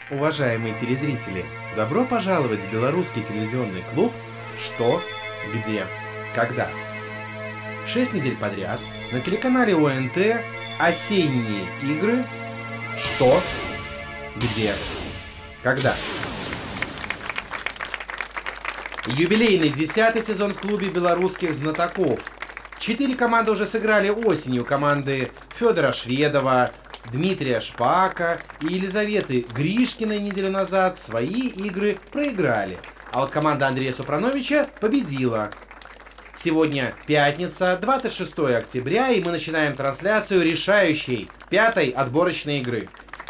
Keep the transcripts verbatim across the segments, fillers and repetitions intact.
Уважаемые телезрители, добро пожаловать в белорусский телевизионный клуб «Что, где, когда». Шесть недель подряд на телеканале О Н Т осенние игры «Что, где, когда». Юбилейный десятый сезон в клубе белорусских знатоков. Четыре команды уже сыграли осенью. Команды Федора Шведова, Дмитрия Шпака и Елизаветы Гришкиной неделю назад свои игры проиграли. А вот команда Андрея Супрановича победила. Сегодня пятница, двадцать шестое октября, и мы начинаем трансляцию решающей пятой отборочной игры.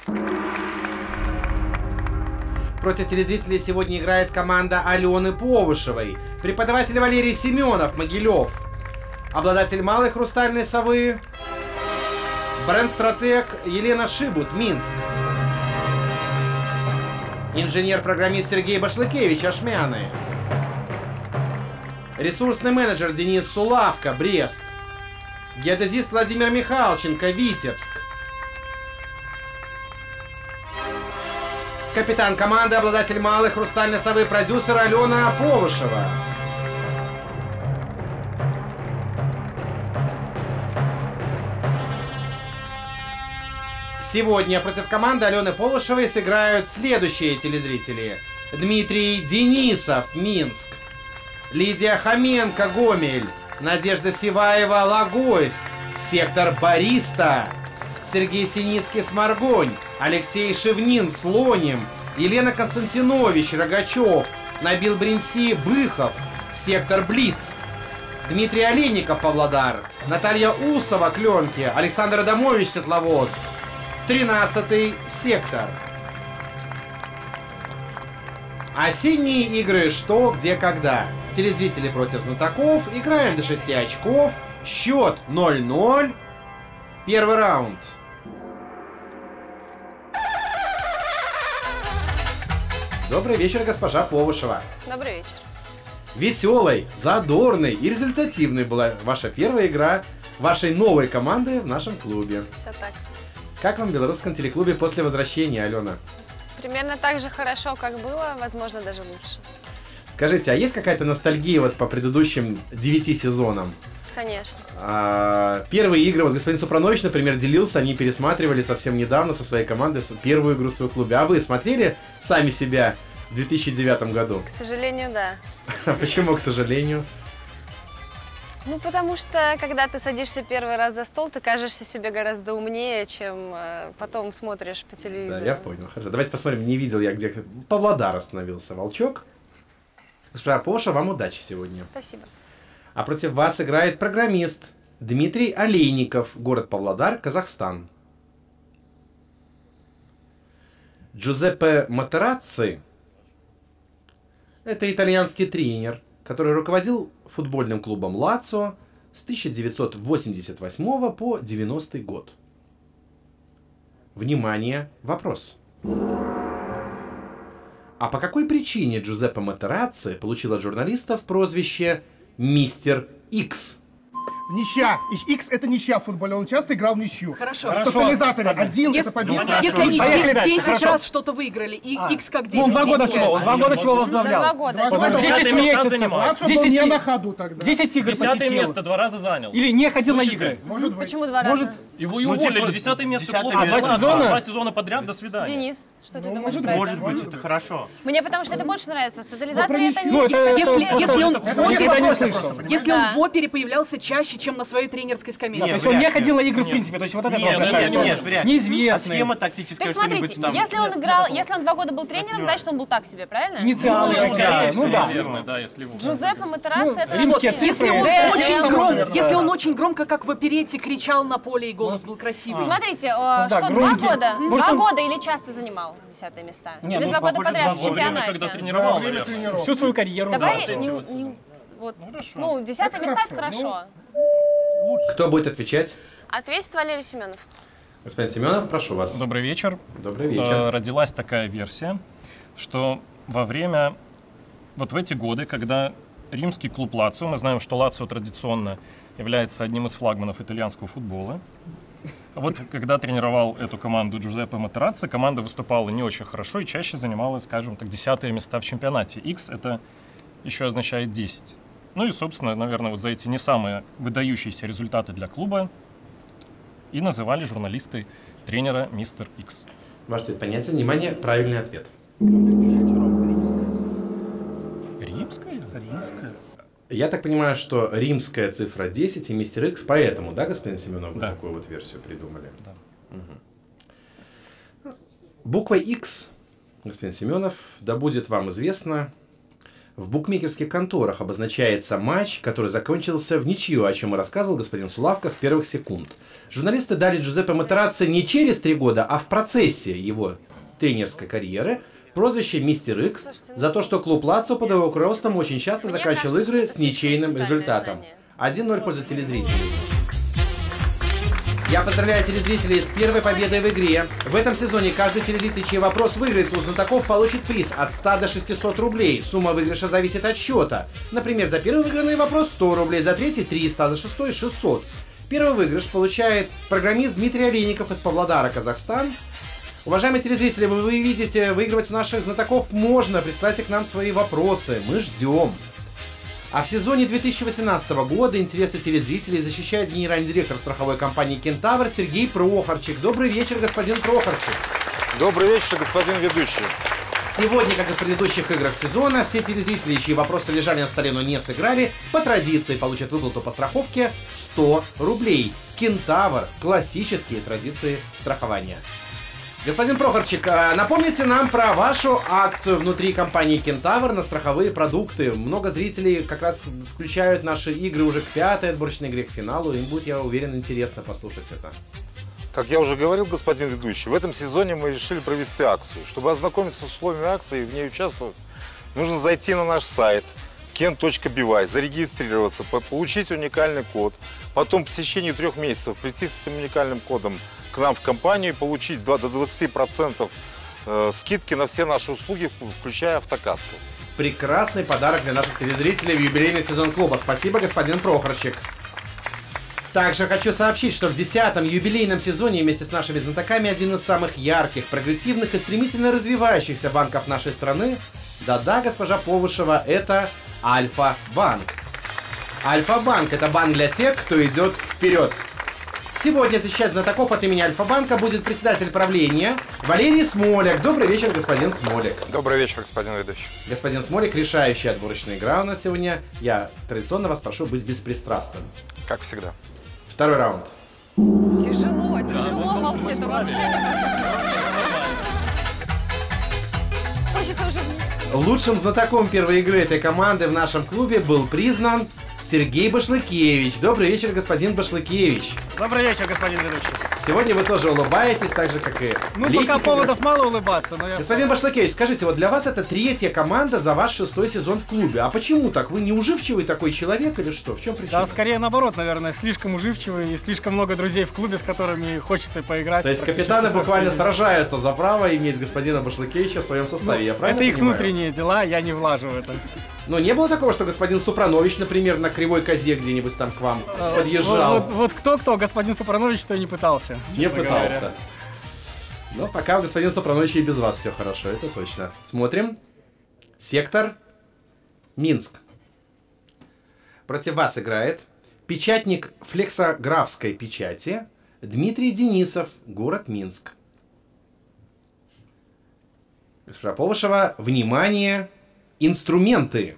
Против телезрителей сегодня играет команда Алены Повышевой, преподаватель Валерий Семенов, Могилев, обладатель малой хрустальной совы, бренд-стратег Елена Шибут, Минск, инженер-программист Сергей Башлыкевич, Ашмяны, ресурсный менеджер Денис Сулавко, Брест, геодезист Владимир Михалченко, Витебск, капитан команды, обладатель малой хрустальной совы, продюсер Алена Повышева. Сегодня против команды Алены Повышевой сыграют следующие телезрители. Дмитрий Денисов, Минск, Лидия Хоменко, Гомель, Надежда Сиваева, Логойск, сектор Бариста, Сергей Синицкий, Сморгонь, Алексей Шевнин, Слоним, Елена Константинович, Рогачев, Набил Бринси, Быхов, сектор Блиц, Дмитрий Олейников, Павлодар, Наталья Усова, Кленки, Александр Адамович, Светловодск, тринадцатый сектор. Осенние игры «Что, где, когда». Телезрители против знатоков. Играем до шести очков. Счет ноль ноль. Первый раунд. Добрый вечер, госпожа Повышева. Добрый вечер. Веселой, задорной и результативной была ваша первая игра вашей новой команды в нашем клубе. Все так. Как вам в белорусском телеклубе после возвращения, Алена? Примерно так же хорошо, как было, возможно, даже лучше. Скажите, а есть какая-то ностальгия вот по предыдущим девяти сезонам? Конечно. А, первые игры, вот господин Супранович, например, делился, они пересматривали совсем недавно со своей командой первую игру в своем клубе. А вы смотрели сами себя в две тысячи девятом году? К сожалению, да. Почему, к сожалению? Ну, потому что, когда ты садишься первый раз за стол, ты кажешься себе гораздо умнее, чем э, потом смотришь по телевизору. Да, я понял. Хорошо. Давайте посмотрим, не видел я, где Павлодар остановился. Волчок. Госпожа Повышева, вам удачи сегодня. Спасибо. А против вас играет программист Дмитрий Олейников, город Павлодар, Казахстан. Джузеппе Матерацци – это итальянский тренер, который руководил футбольным клубом Лацио с тысяча девятьсот восемьдесят восьмого по девяностый год. Внимание, вопрос. А по какой причине Джузеппе Матерацци получил от журналистов прозвище «Мистер Икс»? Ничья. Икс это ничья в футболе. Он часто играл в ничью. Хорошо. В тотализаторе. Один Если, это победа. если они десять Хорошо. раз что-то выиграли, и А. X как десять. Он два года всего, он два года всего За возглавлял. два года. Два Типа, года. десять месяцев, Лацио был десять не на ходу тогда. десять игр Десятое посетил. место два раза занял. Или не ходил на Слушайте, игры. Может быть. Почему два Может, раза? Его и Ну, уволили. типа, Десятое место десятое клуба. место. Два А, два сезона? Два сезона подряд, до свидания. Денис, что ты Ну, думаешь может про Может это? быть, это хорошо. Мне потому что это больше нравится. Тотализатор Ну, это про не... ну, это- Если, это- если он это- в это- опере, никогда не Просто, слышал. просто, если Да. он в опере появлялся чаще, чем на своей тренерской скамейке. То есть вряд он не ли. ходил на игры в Нет. принципе, то есть вот это Нет, было нет, бросать. нет, нет, вряд ли. А Неизвестный. схема То тактическая, есть, что-нибудь смотрите, там. если он играл, если он два года был тренером, значит, что он был так себе, правильно? Инициалы Ну, какие-то. да, Ну да. Наверное, да, если его. Джузеппе Матерацци это... римские вообще- Если он, Да, очень да. гром, наверное, если да. он очень громко, как в оперете, кричал на поле, и голос был красивый. Смотрите, э, да, что, два громкий. года? Может, Два он- года или часто занимал десятые места? Не, Или ну, два года похоже, подряд два в года. Во время, чемпионате? когда тренировал, время наверное. тренировок. Всю свою карьеру. Давай, Да, не- вот эти не- вот. вот, хорошо. ну, десятое места это хорошо. Кто будет отвечать? Ответит Валерий Семенов. Господин Семенов, прошу вас. Добрый вечер. Добрый Э, вечер. Родилась такая версия, что во время, вот в эти годы, когда римский клуб Лацио, мы знаем, что Лацио традиционно является одним из флагманов итальянского футбола, Вот когда тренировал эту команду Джузеппе Матерацци, команда выступала не очень хорошо и чаще занимала, скажем так, десятые места в чемпионате. X это еще означает десять. Ну и, собственно, наверное, вот за эти не самые выдающиеся результаты для клуба и называли журналисты тренера мистер X. Ваш цвет понятия, внимание, правильный ответ. Римская? Римская. Я так понимаю, что римская цифра десять и мистер Икс, поэтому, да, господин Семенов, вы Да. такую вот версию придумали? Да. Угу. Буква X, господин Семенов, да будет вам известно, в букмекерских конторах обозначается матч, который закончился в ничью, о чем и рассказывал господин Сулавко с первых секунд. Журналисты дали Джузеппе Матерацци не через три года, а в процессе его тренерской карьеры прозвище «Мистер Икс» за то, что клуб Лацио под его руководством очень часто Мне заканчивал кажется, игры что с это ничейным слишком результатом. специальное один ноль в пользу телезрителей. Я поздравляю телезрителей с первой победой в игре. В этом сезоне каждый телезритель, чей вопрос выиграет у знатоков, получит приз от ста до шестисот рублей. Сумма выигрыша зависит от счета. Например, за первый выигранный вопрос сто рублей, за третий триста, а за шестой шестьсот. Первый выигрыш получает программист Дмитрий Олейников из Павлодара, Казахстан. Уважаемые телезрители, вы, вы видите, выигрывать у наших знатоков можно. Присылайте к нам свои вопросы. Мы ждем. А в сезоне две тысячи восемнадцатого года интересы телезрителей защищает генеральный директор страховой компании «Кентавр» Сергей Прохорчик. Добрый вечер, господин Прохорчик. Добрый вечер, господин ведущий. Сегодня, как и в предыдущих играх сезона, все телезрители, чьи вопросы лежали на столе, но не сыграли, по традиции получат выплату по страховке сто рублей. «Кентавр» – классические традиции страхования. Господин Прохорчик, напомните нам про вашу акцию внутри компании «Кентавр» на страховые продукты. Много зрителей как раз включают наши игры уже к пятой отборочной игре, к финалу. Им будет, я уверен, интересно послушать это. Как я уже говорил, господин ведущий, в этом сезоне мы решили провести акцию. Чтобы ознакомиться с условиями акции и в ней участвовать, нужно зайти на наш сайт кен точка би вай, зарегистрироваться, получить уникальный код, потом по течение трех месяцев прийти с этим уникальным кодом к нам в компанию и получить до двадцати процентов скидки на все наши услуги, включая автокаску. Прекрасный подарок для наших телезрителей в юбилейный сезон клуба. Спасибо, господин Прохорчик. Также хочу сообщить, что в десятом юбилейном сезоне вместе с нашими знатоками один из самых ярких, прогрессивных и стремительно развивающихся банков нашей страны, да-да, госпожа Повышева, это Альфа-банк. Альфа-банк – это банк для тех, кто идет вперед. Сегодня защищать знатоков от имени Альфа-банка будет председатель правления Валерий Смолик. Добрый вечер, господин Смолик. Добрый вечер, господин ведущий. Господин Смолик, решающая отборочная игра у нас сегодня. Я традиционно вас прошу быть беспристрастным. Как всегда. Второй раунд. Тяжело, тяжело молчать, это вообще. Хочется уже... Лучшим знатоком первой игры этой команды в нашем клубе был признан Сергей Башлыкевич. Добрый вечер, господин Башлыкевич. Добрый вечер, господин ведущий. Сегодня вы тоже улыбаетесь, так же, как и Ну, в пока летних поводов играх. мало улыбаться, но я... Господин Башлыкевич, скажите, вот для вас это третья команда за ваш шестой сезон в клубе. А почему так? Вы неуживчивый такой человек или что? В чем причина? Да, скорее наоборот, наверное, слишком уживчивый и слишком много друзей в клубе, с которыми хочется поиграть. То есть практически капитаны со буквально всеми. сражаются за право иметь господина Башлыкевича в своем составе, я правильно Это их понимаю? внутренние дела, я не влажу в это. Но не было такого, что господин Супранович, например, на кривой козе где-нибудь там к вам А, подъезжал? Вот, вот- вот кто-кто, господин Супранович, то и не пытался. Не честно пытался. говоря. Но пока у господина Супрановича и без вас все хорошо, это точно. Смотрим. Сектор Минск. Против вас играет печатник флексографской печати Дмитрий Денисов, город Минск. Госпожа Повышева, внимание, инструменты.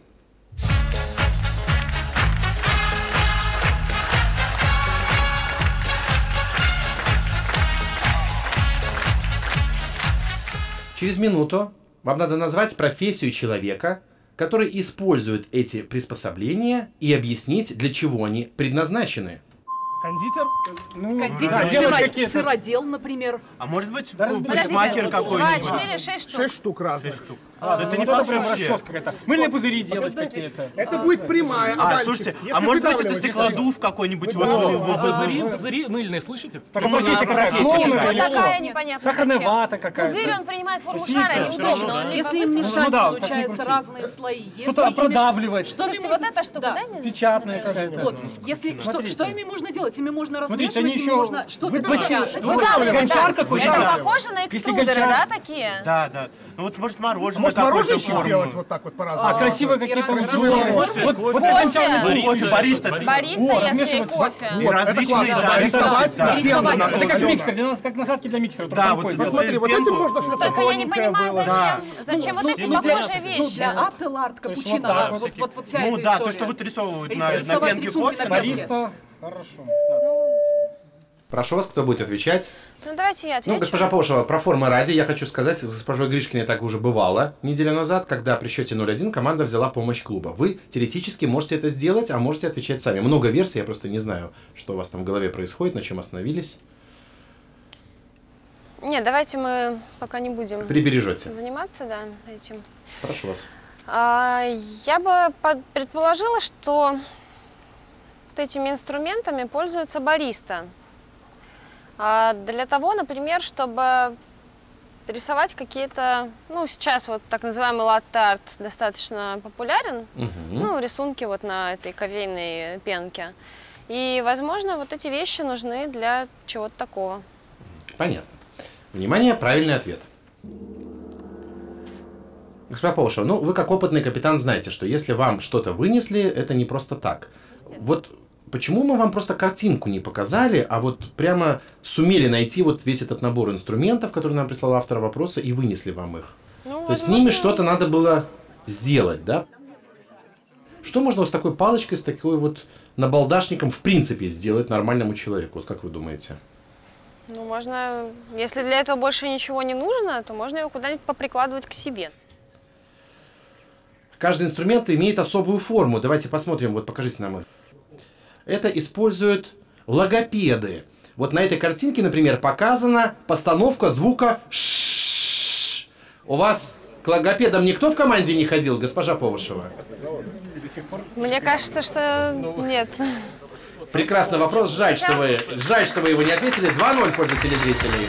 Через минуту вам надо назвать профессию человека, который использует эти приспособления, и объяснить, для чего они предназначены. Кондитер? Ну, Кондитер, да, делать сыро- какие-то- сыродел, например. А может быть, Да разберись. парикмахер Два, какой-нибудь? четыре, шесть штук. Шесть штук разных. А, это не вот это прям расческа какая-то. Мыльные пузыри делать какие-то. Это будет прямая. А, слушайте, а может быть это стеклодув какой-нибудь? Пузыри, пузыри мыльные, слышите? Профессия какая-то. Вот такая непонятная. Сахарная вата какая-то. Пузырь, он принимает форму шара, неудобно. Он либо Если им вытянут- мешать, Ну да, получается, как ни крути. разные слои. Если Что-то ими меш- продавливать. Что ими Слушайте, можно- вот эта штука, Да. дай мне? Печатная какая-то. Вот, если что, Смотрите. что ими можно делать? Ими можно Смотрите, размешивать, они ими еще можно что-то выпустили, печатать. что- Выдавливать, Гончар да. какой-то. Это Да. похоже на Если экструдеры, гончар- да, такие? Да, да. Ну вот может мороженое Может, какое-то мороженщик форму. делать вот так вот А, по-разному? красивые какие-то разные рисунки. формы. Вот, вот Кофе. это гончарный был. Кофе, бариста. Бариста, О, если размешивать кофе. И различные, классно. да, Рисовать, рисовать, да. и рисовать. На Это как коже. миксер, для нас как насадки для миксера. только Да, там вот пользуются. Посмотри, вот Пенку. этим можно что-то Только я не тоненькое понимаю, было. зачем, зачем вот ну, эти ну, похожие Ну, вещи. для аппел-арт, капучино, вот так, вот, вот, вот, вот вся Ну эта да, история. то, что вот рисовывают Рис- на, на рисовать пенке рисунки кофе. на да. пенке. Бариста. Хорошо. Да. Прошу вас, кто будет отвечать? Ну, давайте я отвечу. Ну, госпожа Повышева, про формы ради я хочу сказать, с госпожой Гришкиной так уже бывало неделю назад, когда при счете ноль один команда взяла помощь клуба. Вы теоретически можете это сделать, а можете отвечать сами. Много версий, я просто не знаю, что у вас там в голове происходит, на чем остановились. Нет, давайте мы пока не будем Прибережете. заниматься, да, этим. Прошу вас. А, я бы под- предположила, что вот этими инструментами пользуется бариста. А для того, например, чтобы рисовать какие-то, ну, сейчас вот так называемый латте-арт достаточно популярен, Мгм. ну, рисунки вот на этой кофейной пенке. И, возможно, вот эти вещи нужны для чего-то такого. Понятно. Внимание, правильный ответ. Госпожа Повышева, ну вы как опытный капитан знаете, что если вам что-то вынесли, это не просто так. Вот почему мы вам просто картинку не показали, а вот прямо сумели найти вот весь этот набор инструментов, который нам прислал автор вопроса, и вынесли вам их? Ну, То есть с возможно, ними что-то надо было сделать, да? Что можно вот с такой палочкой, с такой вот набалдашником в принципе сделать нормальному человеку? Вот как вы думаете? Ну, можно, если для этого больше ничего не нужно, то можно его куда-нибудь поприкладывать к себе. Каждый инструмент имеет особую форму. Давайте посмотрим, вот покажите нам их. Это используют логопеды. Вот на этой картинке, например, показана постановка звука «ш». У вас к логопедам никто в команде не ходил, госпожа Повышева? Мне кажется, что нет. Прекрасный вопрос. Жаль, что вы, жаль, что вы его не ответили. два ноль в пользу телезрителей.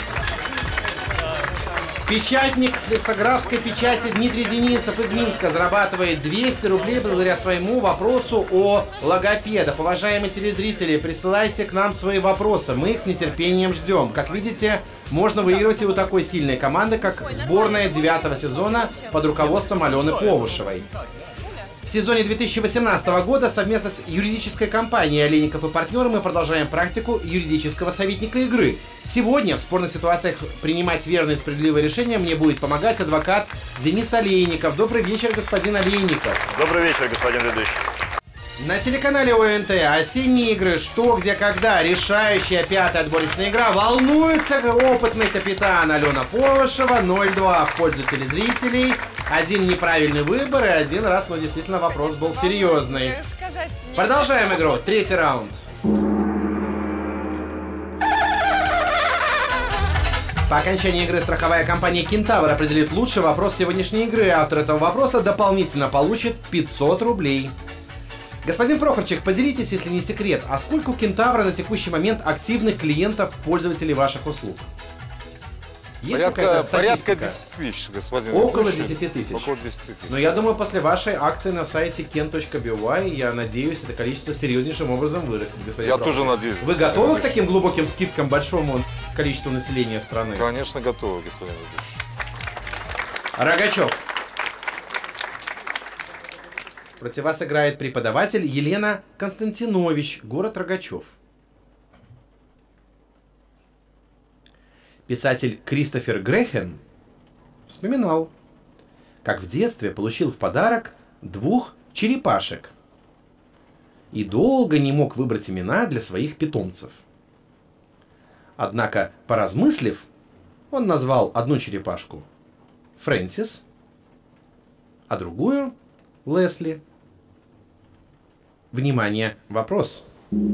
Печатник флексографской печати Дмитрий Денисов из Минска зарабатывает двести рублей благодаря своему вопросу о логопедах. Уважаемые телезрители, присылайте к нам свои вопросы. Мы их с нетерпением ждем. Как видите, можно выигрывать и у такой сильной команды, как сборная девятого сезона под руководством Алены Повышевой. В сезоне две тысячи восемнадцатого года совместно с юридической компанией «Олейников и партнеры» мы продолжаем практику юридического советника игры. Сегодня в спорных ситуациях принимать верные и справедливые решения мне будет помогать адвокат Денис Олейников. Добрый вечер, господин Олейников. Добрый вечер, господин ведущий. На телеканале ОНТ осенние игры «Что, где, когда», решающая пятая отборочная игра. Волнуется опытный капитан Алена Повышева. ноль два в пользу телезрителей. Один неправильный выбор и один раз, но действительно вопрос был серьезный. Продолжаем игру. Третий раунд. По окончании игры страховая компания «Кентавр» определит лучший вопрос сегодняшней игры. Автор этого вопроса дополнительно получит пятьсот рублей. Господин Прохорчик, поделитесь, если не секрет, а сколько у «Кентавра» на текущий момент активных клиентов, пользователей ваших услуг? Есть Порядка, какая-то порядка статистика? десяти тысяч, господин Около ведущий. десяти тысяч. Около десяти тысяч. Но я думаю, после вашей акции на сайте кен точка би уай, я надеюсь, это количество серьезнейшим образом вырастет, господин Я Прохорчик. тоже надеюсь. Вы готовы к таким глубоким скидкам большому количеству населения страны? Конечно, готовы, господин ведущий. Рогачев. Против вас играет преподаватель Елена Константинович, город Рогачев. Писатель Кристофер Грэхэм вспоминал, как в детстве получил в подарок двух черепашек и долго не мог выбрать имена для своих питомцев. Однако, поразмыслив, он назвал одну черепашку Фрэнсис, а другую Лесли. Внимание, вопрос.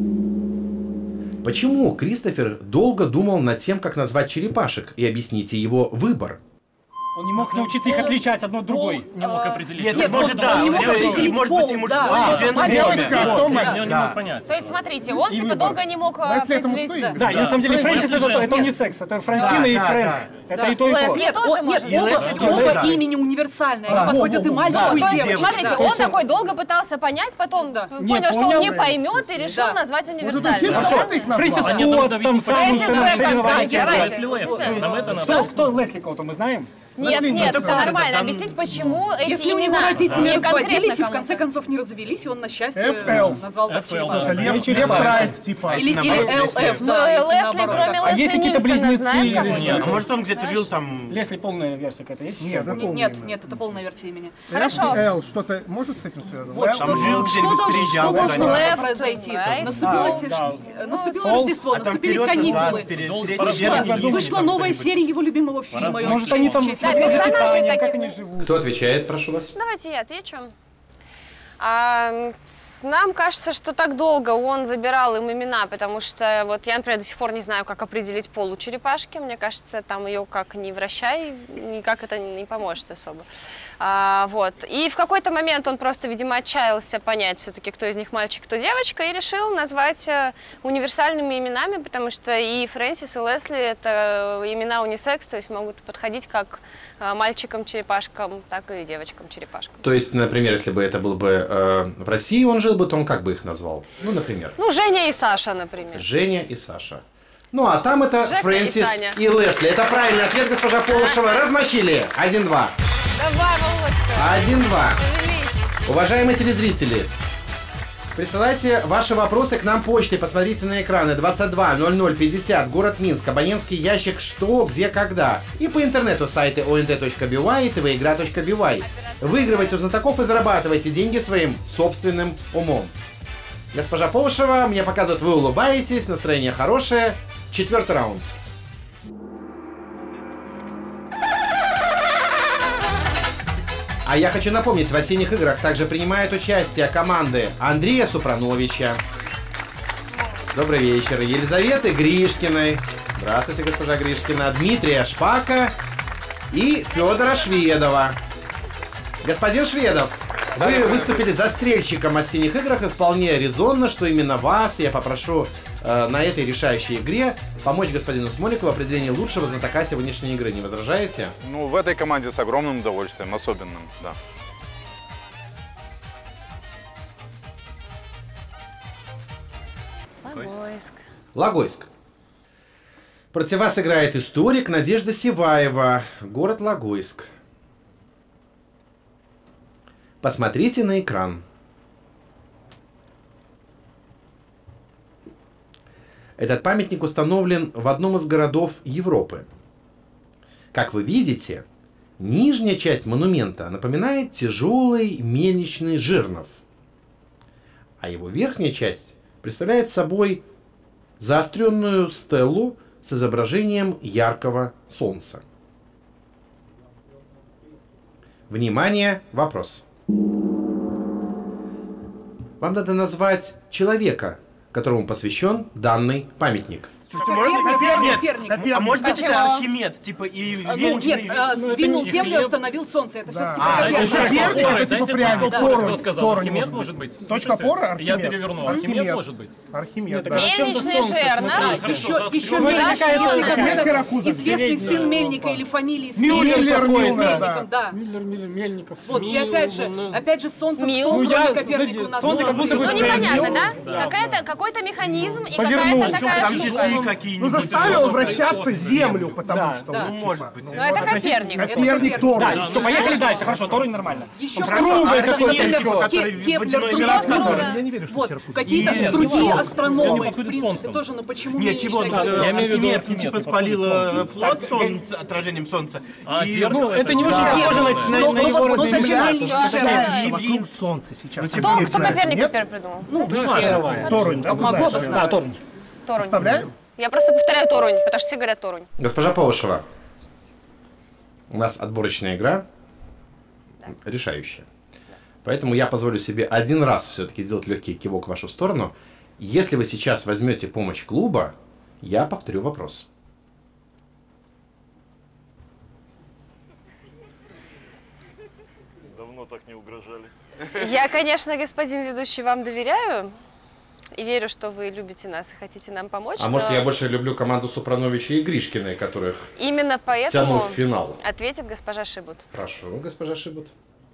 Почему Кристофер долго думал над тем, как назвать черепашек, и объясните его выбор? Он не мог научиться их отличать одно от другой. Не мог определить. Нет, Нет, может, он да, не мог это- определить может пол, быть, и мужское, да. и женское Мальчик, имя. девочка. Не, не Да. мог понять. То есть, смотрите, он И типа выбор. долго не мог Но если это определить... мужское имя. Да, и на самом деле Фрэнсис Фрэнсис это, женский. это не секс, это Франсина Да, и да, Фрэнк. да. Это и то, и то. Лесли Нет, тоже о- может нет, быть. оба, Лесли оба тоже, да. имени универсальные, Да. они подходят и Во-во-во. мальчику, Ну, и то есть, девочке. смотрите, да. он такой долго пытался понять, потом Не понял, что он понял. не поймет и решил Да. назвать Может, универсальным. чисто Хорошо, команда их назвала? Фрэнсис А нет, нужно Скотт, там объяснить, самый почему. самый Фрэнсис соревновательный. Скотт, давайте. Лесли Лесли. Нам это Что, надо. что Лесли Колта мы знаем? Нет, Лесли, нет, ну, все это нормально. там- Объяснить, почему эти Если у него имена. родители Не конкретно разводились и в кому-то. конце концов не развелись, и он на счастье эф эл. назвал так эф эл, честно. да. Лев, Лев Прайд, типа. Или, или наоборот, эл эф, если- Ну, да, если Лесли, наоборот. кроме А есть Лесли какие-то Нильсона, близнецы знаем или кого-то? что? А может, он где-то жил там... Лесли полная версия какая-то есть? Нет, это Нет, полное нет, имя. нет, это полная версия имени. Хорошо. Эл, что-то может с этим связано? Вот Эл? что, Там жил что где-нибудь, должно, приезжал что должно куда-нибудь. Left, произойти? right. Наступило, Да, те- да. наступило Пол- Рождество, А там наступили вперед, назад, каникулы. перед- Долго третий пора день задуматься. Рождения, Вышла там новая кто-нибудь. серия его любимого фильма. и он Может, они там чуть-чуть- смотрят персонажей питание, как таких они вот. живут. Кто отвечает, прошу вас? Давайте я отвечу. А, с- нам кажется, что так долго он выбирал им имена, потому что вот я, например, до сих пор не знаю, как определить пол у черепашки. Мне кажется, там ее как ни вращай, никак это не поможет особо. А, вот. И в какой-то момент он просто, видимо, отчаялся понять все-таки, кто из них мальчик, кто девочка, и решил назвать э, универсальными именами, потому что и Фрэнсис, и Лесли — это имена унисекс, то есть могут подходить как э, мальчикам-черепашкам, так и девочкам-черепашкам. То есть, например, если бы это был бы э, в России он жил бы, то он как бы их назвал? Ну, например, Ну, Женя и Саша, например. Женя и Саша. Ну, а там это Жека и Фрэнсис Саня. и Лесли. Это правильный ответ, госпожа Полушева. Размочили. один-два. Давай, Володька, один-два. шевелись. Уважаемые телезрители, присылайте ваши вопросы к нам почтой. Посмотрите на экраны. двадцать два ноль ноль пятьдесят, город Минск, абонентский ящик «Что, где, когда». И по интернету сайты о эн тэ точка би уай и тэ вэ игра точка би уай. Выигрывайте у знатоков и зарабатывайте деньги своим собственным умом. Госпожа Полушева, мне показывают, вы улыбаетесь, настроение хорошее. Четвертый раунд. А я хочу напомнить, в осенних играх также принимают участие команды Андрея Супрановича. Добрый вечер. Елизаветы Гришкиной. Здравствуйте, госпожа Гришкина. Дмитрия Шпака и Федора Шведова. Господин Шведов, вы выступили застрельщиком в осенних играх, и вполне резонно, что именно вас я попрошу э, на этой решающей игре помочь господину Смоликову в определении лучшего знатока сегодняшней игры. Не возражаете? Ну, в этой команде с огромным удовольствием, особенным, да. Логойск. Логойск. Против вас играет историк Надежда Сиваева. Город Логойск. Посмотрите на экран. Этот памятник установлен в одном из городов Европы. Как вы видите, нижняя часть монумента напоминает тяжелый мельничный жернов, а его верхняя часть представляет собой заостренную стелу с изображением яркого солнца. Внимание, вопрос. Вам надо назвать человека, которому посвящен данный памятник. Слушайте, может быть, Коперник, Коперник? Коперник. А может быть, Почему? это Архимед, типа, и А, Ну, венчанный- нет, а, Ну, это сдвинул не землю, хлеб. остановил солнце. Это все-таки А, Дайте это точку Архимед, опоры, это дайте типа прям точку опоры. Торунь, Кто сказал? Торунь Архимед может может быть? Точка Слушайте, опоры? Я Архимед. перевернул. Архимед. Архимед может быть? Архимед, Нет, да. так зачем-то Мельничный солнце жернов. смотреть? Хорошо, Еще, заострённый. еще Ну, это Мельничный, какая-то если такая какой-то Сиракуза, известный сын среднего Мельника по- или фамилии с Мюллер Мельником, какой-то, с Мельником, да. да. Миллер, Миллер, Мельников. Вот, и Мил, опять же, ну, опять же, солнце Мил. кто, Ну, кроме я, Коперника, смотрите, у нас солнце как было будто бы Ну, звезды. непонятно, Мил, да? да. Какая-то, какой-то механизм и Повернул. какая-то Причем такая там штука. часы какие-нибудь. Ну, заставил типа, вращаться просто землю, потому Да, что... да. вот, Ну, типа, может быть. ну, Ну, это Коперник. Это Коперник, Коперник. Торунь. Да, все, поехали дальше. Хорошо, Торунь нормально. Еще Хорошо, Трубы а какой-то Архимед, еще. который Кеплер, водяной другие мир, астрономы. который- Я не верю, что Вот, Сиракуза. какие-то Нет, другие всё не астрономы, в подходит принципе, солнцем. тоже, но почему Нет, чего? мельничная э, Я имею в виду Архимед, Архимед, типа не спалил подходит э, флот сон отражением солнца. А, И- зеркало Ну, это не это очень да. похоже на, Но- на, но на вот- его но родные зачем земля. мельничный Слушайте, жернов? Вокруг солнца сейчас. Ну, Кто, Не кто знаю. Коперник Нет? теперь придумал? Ну, все. Сырая. Торунь, да? Могу знаешь, обосновать. Да, Торунь. Торунь. Оставляем? Я просто повторяю Торунь, потому что все говорят Торунь. Госпожа Полушева, у нас отборочная игра, решающая. Поэтому я позволю себе один раз все-таки сделать легкий кивок в вашу сторону. Если вы сейчас возьмете помощь клуба, я повторю вопрос. Давно так не угрожали. Я, конечно, господин ведущий, вам доверяю и верю, что вы любите нас и хотите нам помочь. А но может, я больше люблю команду Супрановича и Гришкиной, которых именно поэтому тяну в финал. ответит госпожа Шибут. Прошу, госпожа Шибут.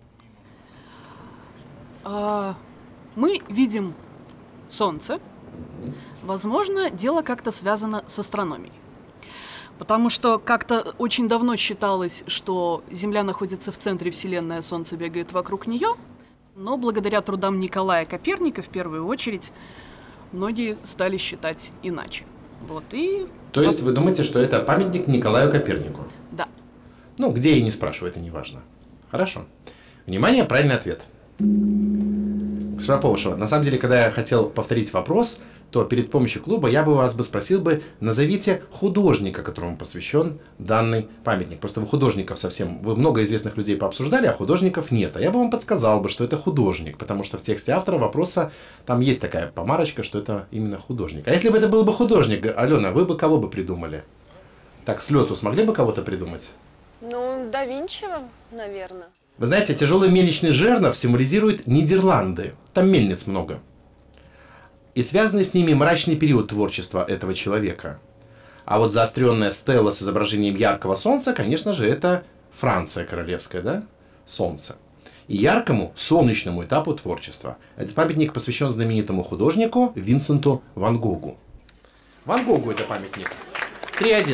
А, мы видим Солнце. Возможно, дело как-то связано с астрономией. Потому что как-то очень давно считалось, что Земля находится в центре Вселенной, а Солнце бегает вокруг нее. Но благодаря трудам Николая Коперника, в первую очередь, многие стали считать иначе. Вот, и... То есть вы думаете, что это памятник Николаю Копернику? Да. Ну, где я не спрашиваю, это не важно. Хорошо. Внимание, правильный ответ. Госпожа Повышева, на самом деле, когда я хотел повторить вопрос, то перед помощью клуба я бы вас бы спросил бы, назовите художника, которому посвящен данный памятник. Просто вы художников совсем, вы много известных людей пообсуждали, а художников нет. А я бы вам подсказал бы, что это художник, потому что в тексте автора вопроса там есть такая помарочка, что это именно художник. А если бы это был бы художник, Алена, вы бы кого бы придумали? Так, с лету смогли бы кого-то придумать? Ну, да Винчи, наверное. Вы знаете, тяжелый мельничный жернов символизирует Нидерланды. Там мельниц много. И связанный с ними мрачный период творчества этого человека. А вот заостренная стела с изображением яркого солнца, конечно же, это Франция королевская, да? Солнце. И яркому солнечному этапу творчества. Этот памятник посвящен знаменитому художнику Винсенту Ван Гогу. Ван Гогу это памятник. три один.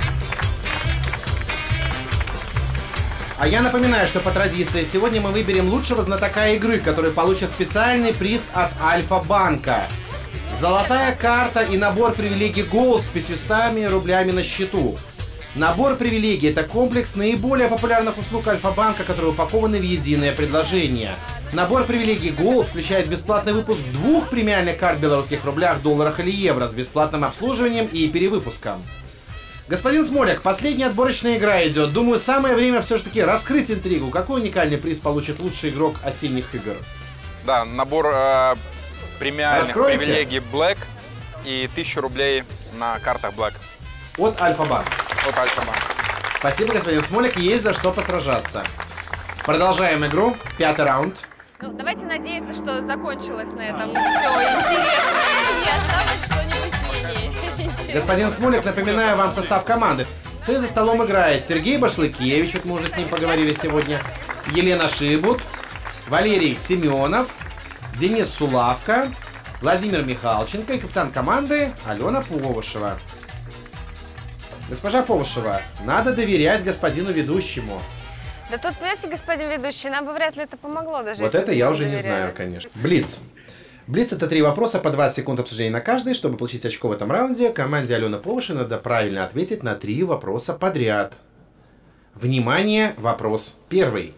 А я напоминаю, что по традиции сегодня мы выберем лучшего знатока игры, который получит специальный приз от Альфа-банка. Золотая карта и набор привилегий Gold с пятьюстами рублями на счету. Набор привилегий – это комплекс наиболее популярных услуг Альфа-банка, которые упакованы в единое предложение. Набор привилегий Gold включает бесплатный выпуск двух премиальных карт в белорусских рублях, долларах или евро с бесплатным обслуживанием и перевыпуском. Господин Смоляк, последняя отборочная игра идет. Думаю, самое время все-таки раскрыть интригу. Какой уникальный приз получит лучший игрок осенних игр? Да, набор э, премиальных Раскройте. привилегий Black и тысячу рублей на картах Black. От Альфа-банк. От Альфа-банк. Спасибо, господин Смоляк. Есть за что посражаться. Продолжаем игру. Пятый раунд. Ну, давайте надеяться, что закончилось на этом все интересно. И осталось что-нибудь менее. Господин Смоляк, напоминаю вам состав команды. Сегодня за столом играет Сергей Башлыкевич, вот мы уже с ним поговорили сегодня, Елена Шибут, Валерий Семенов, Денис Сулавко, Владимир Михалченко и капитан команды Алена Повышева. Госпожа Повышева, надо доверять господину ведущему. Да тут, понимаете, господин ведущий, нам бы вряд ли это помогло даже. Вот это я уже не знаю, конечно. Блиц. Блиц — это три вопроса по двадцать секунд обсуждения на каждый. Чтобы получить очко в этом раунде, команде Алены Повышевой надо правильно ответить на три вопроса подряд. Внимание, вопрос первый.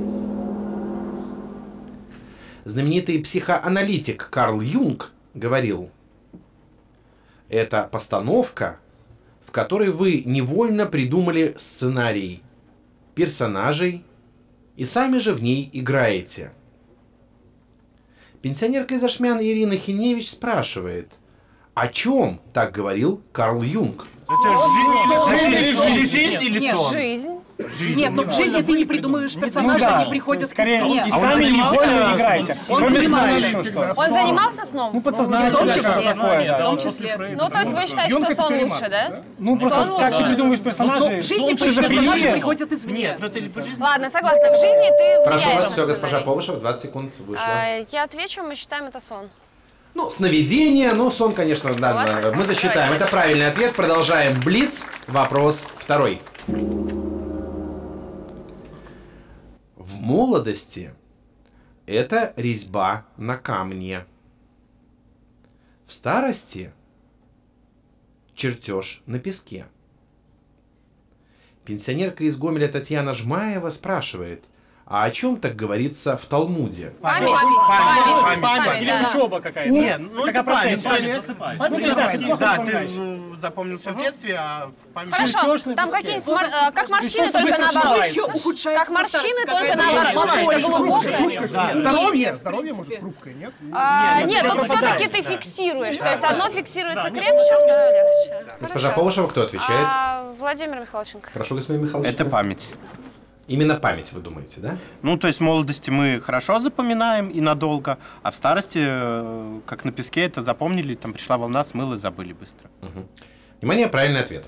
Знаменитый психоаналитик Карл Юнг говорил: это постановка, в которой вы невольно придумали сценарий, персонажей и сами же в ней играете. Пенсионерка из Ашмян Ирина Хиневич спрашивает, о чем так говорил Карл Юнг? Это жизнь или Нет, сон? жизнь. Нет, но в жизни ты не придумываешь персонажа, Ну да, они приходят скорее, извне. и сами невольно играете. Он Кроме сна занимался. еще что. Он занимался сном? Ну, подсознание. В том числе. такое, В да. том числе. Ну, то есть вы считаете, Юнг что это сон перемаз, лучше, да? Ну, просто Сон как ты лучше. придумываешь Но персонажей, в жизни шизофрения. персонажи приходят извне. Нет, ну это ли по жизни? Ладно, согласна, в жизни ты Прошу влияешь вас, на все, госпожа сценарий. Повышева, двадцать секунд вышло. А, я отвечу, мы считаем это сон. Ну, сновидение, но сон, конечно, да, да, мы засчитаем. Это правильный ответ. Продолжаем блиц. Вопрос второй. В молодости это резьба на камне. В старости чертеж на песке. Пенсионерка из Гомеля Татьяна Жмаева спрашивает, а о чем так говорится в Талмуде? Память. Память, Память. память, Или да. учеба какая-то. Нет, ну Как это о процессе. память. Засыпаешь. Ну, Ну, да, ты просто да, ты вспоминаешь. э, запомнил все в детстве, а в памяти... Хорошо, Чертёж на там песке. какие-нибудь мор- э, как морщины, Что только быстро наоборот. еще ухудшается Как морщины, старость, только какая-то наоборот. зелень. Это глубокое. Да. Здоровье, здоровье может хрупкое, нет? А, Нет, Нет, это тут просто все-таки да, ты да. фиксируешь. То есть одно фиксируется крепче, а второе легче. Госпожа Хорошо. Повышева, кто отвечает? А, Владимир Михалченко. Прошу, господин Михайлович. Это память. Именно память, вы думаете, да? Ну, то есть в молодости мы хорошо запоминаем и надолго, а в старости, э, как на песке, это запомнили, там пришла волна, смыло, забыли быстро. Угу. Внимание, правильный ответ.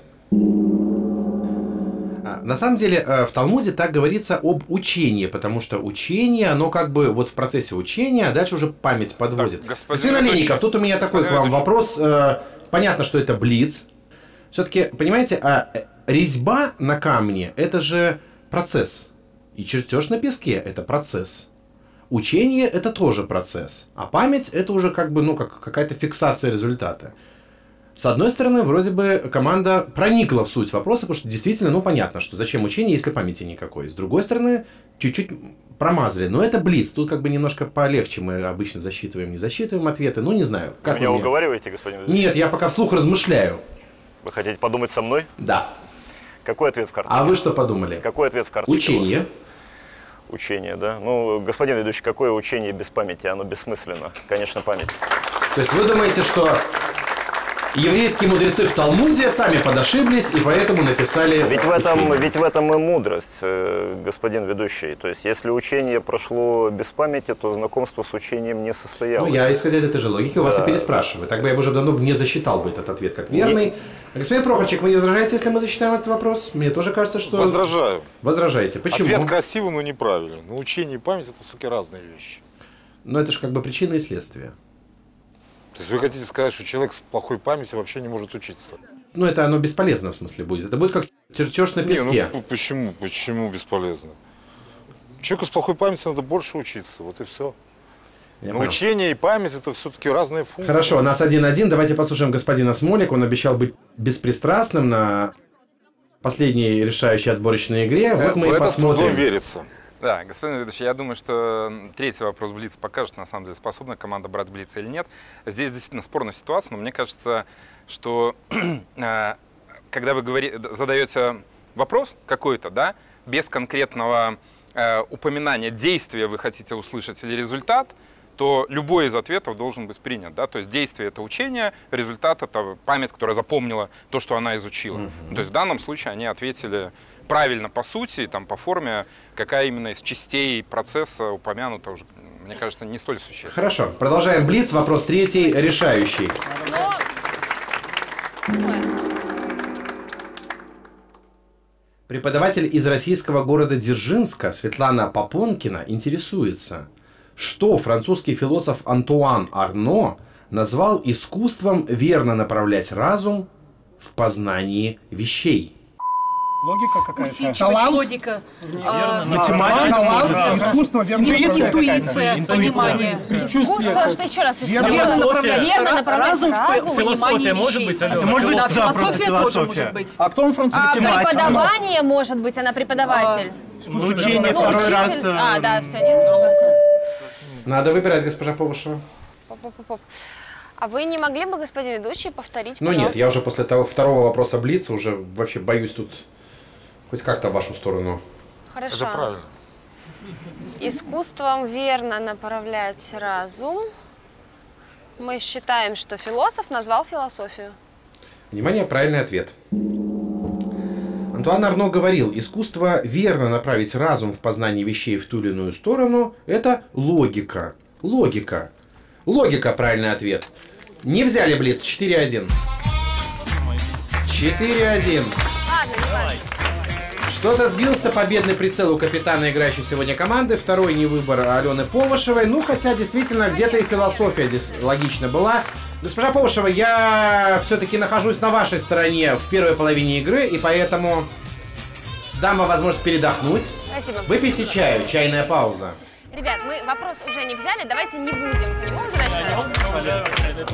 На самом деле в Талмуде так говорится об учении, потому что учение, оно как бы вот в процессе учения, а дальше уже память подводит. Так, господин Олейников, тут у меня такой к вам вопрос. Понятно, что это блиц. Все-таки, понимаете, а резьба на камне – это же процесс. И чертеж на песке – это процесс. Учение – это тоже процесс. А память – это уже как бы, ну, как какая-то фиксация результата. С одной стороны, вроде бы команда проникла в суть вопроса, потому что действительно, ну, понятно, что зачем учение, если памяти никакой. С другой стороны, чуть-чуть промазали. Но это блиц. Тут как бы немножко полегче. Мы обычно засчитываем, не засчитываем ответы. Ну, не знаю. Как вы меня уговариваете, господин ведущий? Нет, я пока вслух размышляю. Вы хотите подумать со мной? Да. Какой ответ в карточке? А вы что подумали? Какой ответ в карточке? Учение. Учение, да? Ну, господин ведущий, какое учение без памяти? Оно бессмысленно. Конечно, память. То есть вы думаете, что еврейские мудрецы в Талмуде сами подошиблись и поэтому написали... Ведь в этом, ведь в этом и мудрость, господин ведущий. То есть, если учение прошло без памяти, то знакомство с учением не состоялось. Ну, я, исходя из этой же логики, у вас да. и переспрашиваю. Так бы я бы уже давно не засчитал бы этот ответ как верный. Не... Господин Прохорчик, вы не возражаете, если мы засчитаем этот вопрос? Мне тоже кажется, что... Возражаю. Возражаете. Почему? Ответ красивый, но неправильный. Но учение и память – это все-таки разные вещи. Но это же как бы причина и следствие. То есть вы хотите сказать, что человек с плохой памятью вообще не может учиться? Ну, это оно бесполезно, в смысле, будет. Это будет как чертеж на песке. Не, ну почему? Почему бесполезно? Человеку с плохой памятью надо больше учиться, вот и все. Я Но понял. Учение и память – это все-таки разные функции. Хорошо, у нас один-один. Давайте послушаем господина Смолика. Он обещал быть беспристрастным на последней решающей отборочной игре. Вот мы и посмотрим. Верится. Да, господин ведущий, я думаю, что третий вопрос Блиц покажет, на самом деле, способна команда брать Блица или нет. Здесь действительно спорная ситуация, но мне кажется, что когда вы говори, задаете вопрос какой-то, да, без конкретного э, упоминания действия вы хотите услышать или результат, то любой из ответов должен быть принят. Да? То есть действие – это учение, результат – это память, которая запомнила то, что она изучила. Mm-hmm. То есть в данном случае они ответили правильно по сути, там, по форме, какая именно из частей процесса упомянута уже, мне кажется, не столь существенно. Хорошо, продолжаем блиц. Вопрос третий, решающий. Но... Преподаватель из российского города Дзержинска Светлана Попонкина интересуется, что французский философ Антуан Арно назвал искусством верно направлять разум в познании вещей. Логика какая-то. Усидчивость, логика. А, математика, талант, искусство, верно интуиция, понимание. Искусство, что еще раз? Верно направлять, верно направлять разум в философия может быть, Алена? Может быть, да, философия тоже может быть. А кто он французский? А преподавание может быть, она преподаватель. Учение второй раз. А, да, все, нет, согласна. Надо выбирать, госпожа Повышева. А вы не могли бы, господин ведущий, повторить, Ну пожалуйста? нет, я уже после того второго вопроса Блица уже вообще боюсь тут хоть как-то в вашу сторону. Хорошо. Это правильно. Искусством верно направлять разум. Мы считаем, что философ назвал философию. Внимание, правильный ответ. Антуан Арно говорил, искусство верно направить разум в познании вещей в ту или иную сторону – это логика. Логика. Логика – правильный ответ. Не взяли Блиц. четыре один. четыре один. Ладно, не важно. Что-то сбился победный прицел у капитана играющей сегодня команды. Второй не выбор Алены Повышевой. Ну, хотя действительно где-то и философия здесь логично была. Госпожа Повышева, я все-таки нахожусь на вашей стороне в первой половине игры, и поэтому дам вам возможность передохнуть. Спасибо. Выпейте чаю, чайная пауза. Ребят, мы вопрос уже не взяли, давайте не будем к нему возвращаться.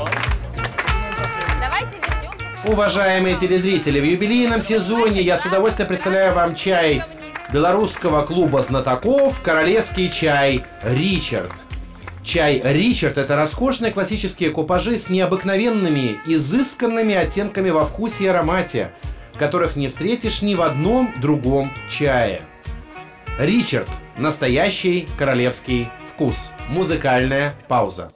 Давайте вернемся. Уважаемые телезрители, в юбилейном сезоне я с удовольствием представляю вам чай белорусского клуба знатоков «Королевский чай Ричард». Чай Ричард – это роскошные классические купажи с необыкновенными, изысканными оттенками во вкусе и аромате, которых не встретишь ни в одном другом чае. Ричард – настоящий королевский вкус. Музыкальная пауза.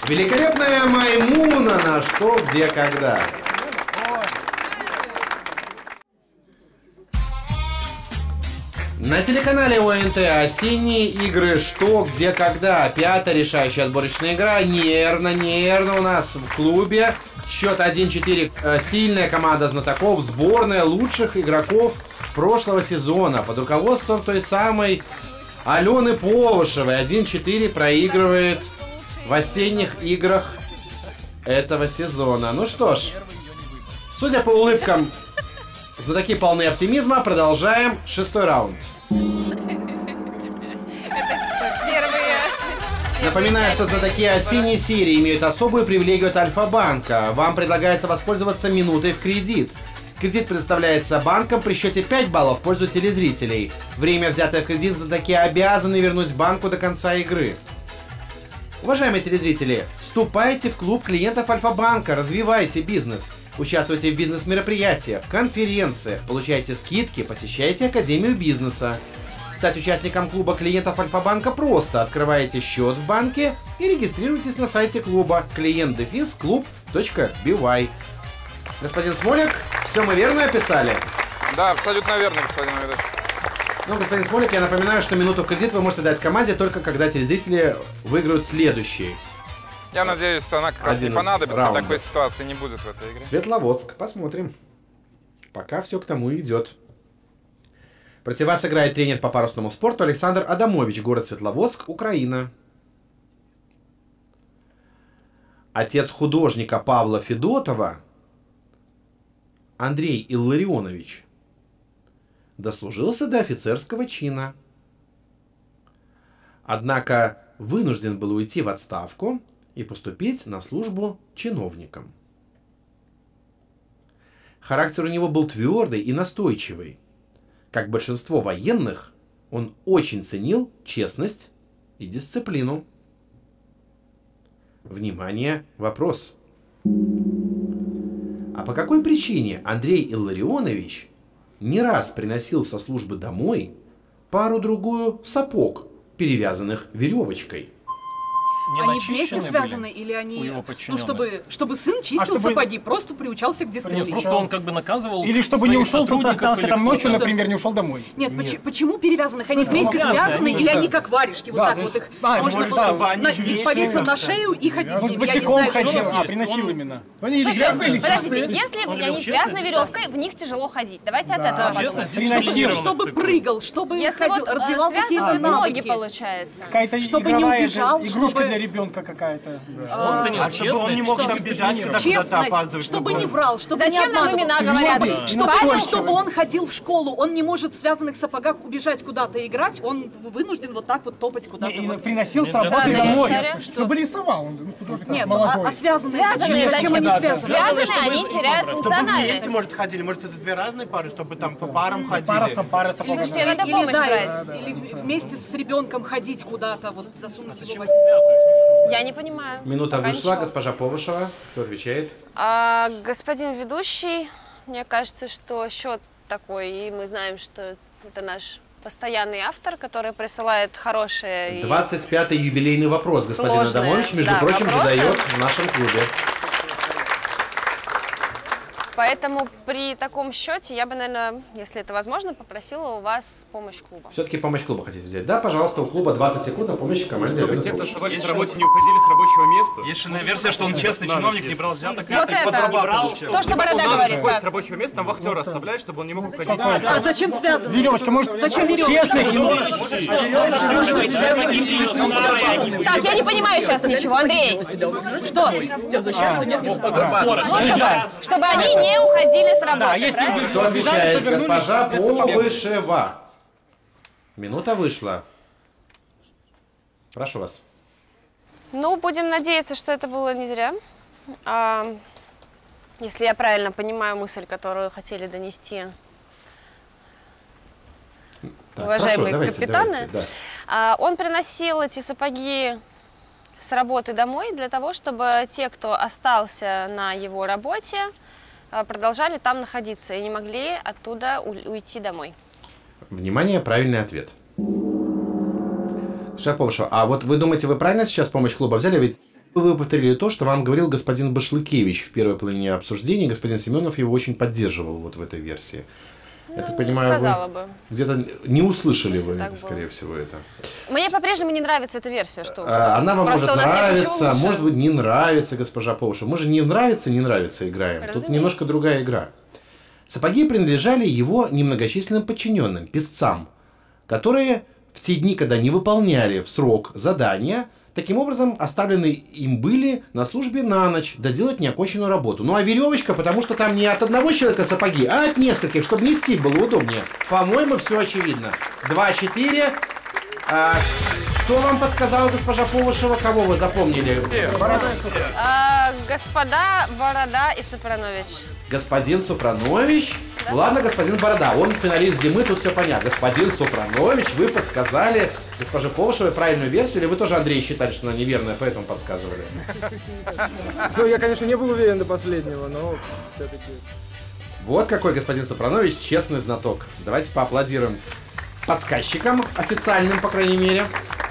Великолепная Маймуна на «Что, где, когда». На телеканале ОНТ осенние игры «Что, где, когда». Пятая решающая отборочная игра. Нервно, нервно у нас в клубе. Счет один-четыре. Сильная команда знатоков. Сборная лучших игроков прошлого сезона. Под руководством той самой Алены Повышевой. один-четыре проигрывает в осенних играх этого сезона. Ну что ж, судя по улыбкам, знатоки полны оптимизма. Продолжаем. Шестой раунд. Напоминаю, что знатоки осенней серии имеют особую привилегию от Альфа-банка. Вам предлагается воспользоваться минутой в кредит. Кредит предоставляется банком при счете пять баллов в пользу телезрителей. Время, взятое в кредит, знатоки обязаны вернуть банку до конца игры. Уважаемые телезрители, вступайте в клуб клиентов Альфа-банка, развивайте бизнес. Участвуйте в бизнес-мероприятиях, конференциях, получайте скидки, посещайте Академию бизнеса. Стать участником клуба клиентов Альфа-банка просто. Открываете счет в банке и регистрируйтесь на сайте клуба клиент дефис клуб точка би вай. Господин Смолик, все мы верно описали? Да, абсолютно верно, господин ведущий. Ну, господин Смолик, я напоминаю, что минуту в кредит вы можете дать команде только когда телезрители выиграют следующий. Я надеюсь, она как раз не понадобится, такой ситуации не будет в этой игре. Светловодск, посмотрим. Пока все к тому идет. Против вас играет тренер по парусному спорту Александр Адамович, город Светловодск, Украина. Отец художника Павла Федотова Андрей Илларионович дослужился до офицерского чина. Однако вынужден был уйти в отставку и поступить на службу чиновником. Характер у него был твердый и настойчивый. Как большинство военных, он очень ценил честность и дисциплину. Внимание, вопрос. А по какой причине Андрей Илларионович не раз приносил со службы домой пару-другую сапог, перевязанных веревочкой? Не они вместе связаны были или они, ну, чтобы, чтобы, чтобы сын чистил а чтобы... сапоги, просто приучался к дисциплине? Нет, просто он как бы наказывал. Или чтобы не ушел, тут остался там ночью, например, не ушел домой. Нет, Нет. Поч почему перевязанных? Они вместе ну, связаны или да. они как варежки? Вот да, так вот их а, можно было да, на, повесил на шею и ходить с ними. Я не знаю, ходил, а приносил именно. Подождите, если они связаны веревкой, в них тяжело ходить. Давайте от этого подумаем. Чтобы прыгал, чтобы развивал какие-то ноги, получается. Чтобы не убежал, игрушка для ребенка какая-то. Да. Он ценил а чтобы он не мог там бежать, когда куда-то опаздывать. Чтобы не врал, чтобы Зачем не нам имена говорят? Чтобы, чтобы, чтобы он ходил в школу, он не может в связанных сапогах убежать куда-то играть, он вынужден вот так вот топать куда-то. И вот. приносил с работы домой, чтобы рисовал. Он Нет, а, а связанные, связанные зачем, зачем они связаны? Связанные, они теряют функциональность. Вместе, может, ходили, может, это две разные пары, чтобы там по парам ходили. Пара, пара сапогов. Слушайте, надо помощь брать. Или вместе с ребенком ходить куда-то, вот засунуть его. Я не понимаю. Минута Пока вышла, ничего. Госпожа Повышева. Кто отвечает? А, господин ведущий, мне кажется, что счет такой, и мы знаем, что это наш постоянный автор, который присылает хорошие... двадцать пятый юбилейный вопрос господин Адамович, между да, прочим, вопросы. задает в нашем клубе. Поэтому при таком счете я бы, наверное, если это возможно, попросила у вас помощь клуба. Все-таки помощь клуба хотите взять? Да, пожалуйста, у клуба двадцать секунд на помощь команде. Чтобы те, кто оставались с работы, не уходили с рабочего места. Есть версия, что он честный чиновник, не брал взяток. Вот это, то, что Борода говорит. С рабочего места там вахтера оставляет, чтобы он не мог уходить. А зачем связано? Веревочка, может, зачем веревочка? Честный Так, я не понимаю сейчас ничего, Андрей. Что? Ну, чтобы они не уходили с работы. Да, если Кто отвечает? Госпожа Повышева. Минута вышла. Прошу вас. Ну, будем надеяться, что это было не зря. А, если я правильно понимаю мысль, которую хотели донести так, уважаемые прошу, капитаны. Давайте, да. а, он приносил эти сапоги с работы домой для того, чтобы те, кто остался на его работе, продолжали там находиться и не могли оттуда уйти домой. Внимание, правильный ответ. Шеф Повышева, а вот вы думаете, вы правильно сейчас помощь клуба взяли? Ведь Вы повторили то, что вам говорил господин Башлыкевич в первой половине обсуждения. Господин Семенов его очень поддерживал вот в этой версии. Ну, Я так понимаю, сказала вы бы. где-то не услышали Если вы, так скорее было. всего, это. Мне по-прежнему не нравится эта версия, что, А, что? Она вам Просто может у нас нет нравиться, ничего лучше. может быть, не нравится, госпожа Повышева. Мы же не нравится, не нравится играем. Тут Разумеется. немножко другая игра. Сапоги принадлежали его немногочисленным подчиненным, песцам, которые в те дни, когда не выполняли в срок задания, таким образом оставлены им были на службе на ночь доделать неоконченную работу. Ну а веревочка, потому что там не от одного человека сапоги, а от нескольких, чтобы нести было удобнее. По-моему, все очевидно. два-четыре. А, кто вам подсказал, госпожа Повышева, кого вы запомнили? Все, Борода и Супранович. А, господа Борода и Супранович. Господин Супранович. Да? Ладно, господин Борода, он финалист зимы, тут все понятно. Господин Супранович, вы подсказали госпоже Повышевой правильную версию, или вы тоже, Андрей, считали, что она неверная, поэтому подсказывали? Ну, я, конечно, не был уверен до последнего, но все-таки... Вот какой господин Супранович, честный знаток. Давайте поаплодируем подсказчикам, официальным, по крайней мере.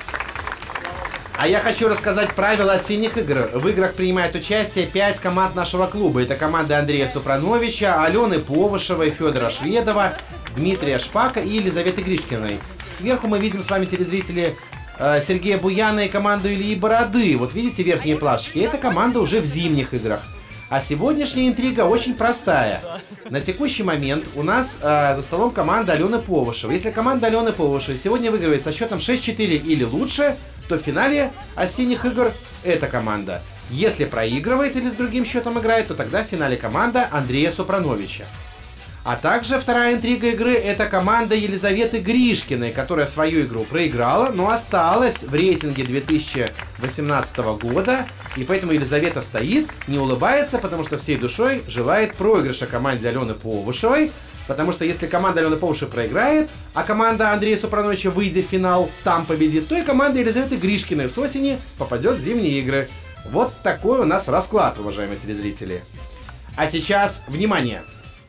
А я хочу рассказать правила осенних игр. В играх принимают участие пять команд нашего клуба. Это команды Андрея Супрановича, Алены Повышевой, Федора Шведова, Дмитрия Шпака и Елизаветы Гришкиной. Сверху мы видим с вами, телезрители, э, Сергея Буяна и команду Ильи Бороды. Вот видите верхние плашечки? Это команда уже в зимних играх. А сегодняшняя интрига очень простая. На текущий момент у нас э, за столом команда Алены Повышевой. Если команда Алены Повышевой сегодня выигрывает со счетом шесть-четыре или лучше, то в финале осенних игр эта команда. Если проигрывает или с другим счетом играет, то тогда в финале команда Андрея Супрановича. А также вторая интрига игры — это команда Елизаветы Гришкиной, которая свою игру проиграла, но осталась в рейтинге две тысячи восемнадцатого года. И поэтому Елизавета стоит, не улыбается, потому что всей душой желает проигрыша команде Алены Повышевой. Потому что если команда Алены Повышевой проиграет, а команда Андрея Супрановича, выйдя в финал, там победит, то и команда Елизаветы Гришкиной с осени попадет в зимние игры. Вот такой у нас расклад, уважаемые телезрители. А сейчас, внимание!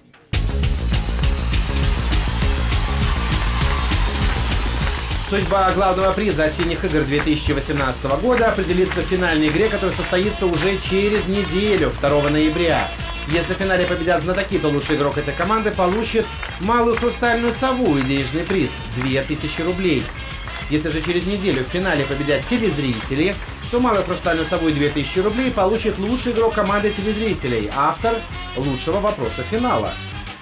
Судьба главного приза осенних игр две тысячи восемнадцатого года определится в финальной игре, которая состоится уже через неделю, второго ноября. Если в финале победят знатоки, то лучший игрок этой команды получит малую хрустальную сову и денежный приз – две тысячи рублей. Если же через неделю в финале победят телезрители, то малую хрустальную сову и две тысячи рублей получит лучший игрок команды телезрителей, автор лучшего вопроса финала.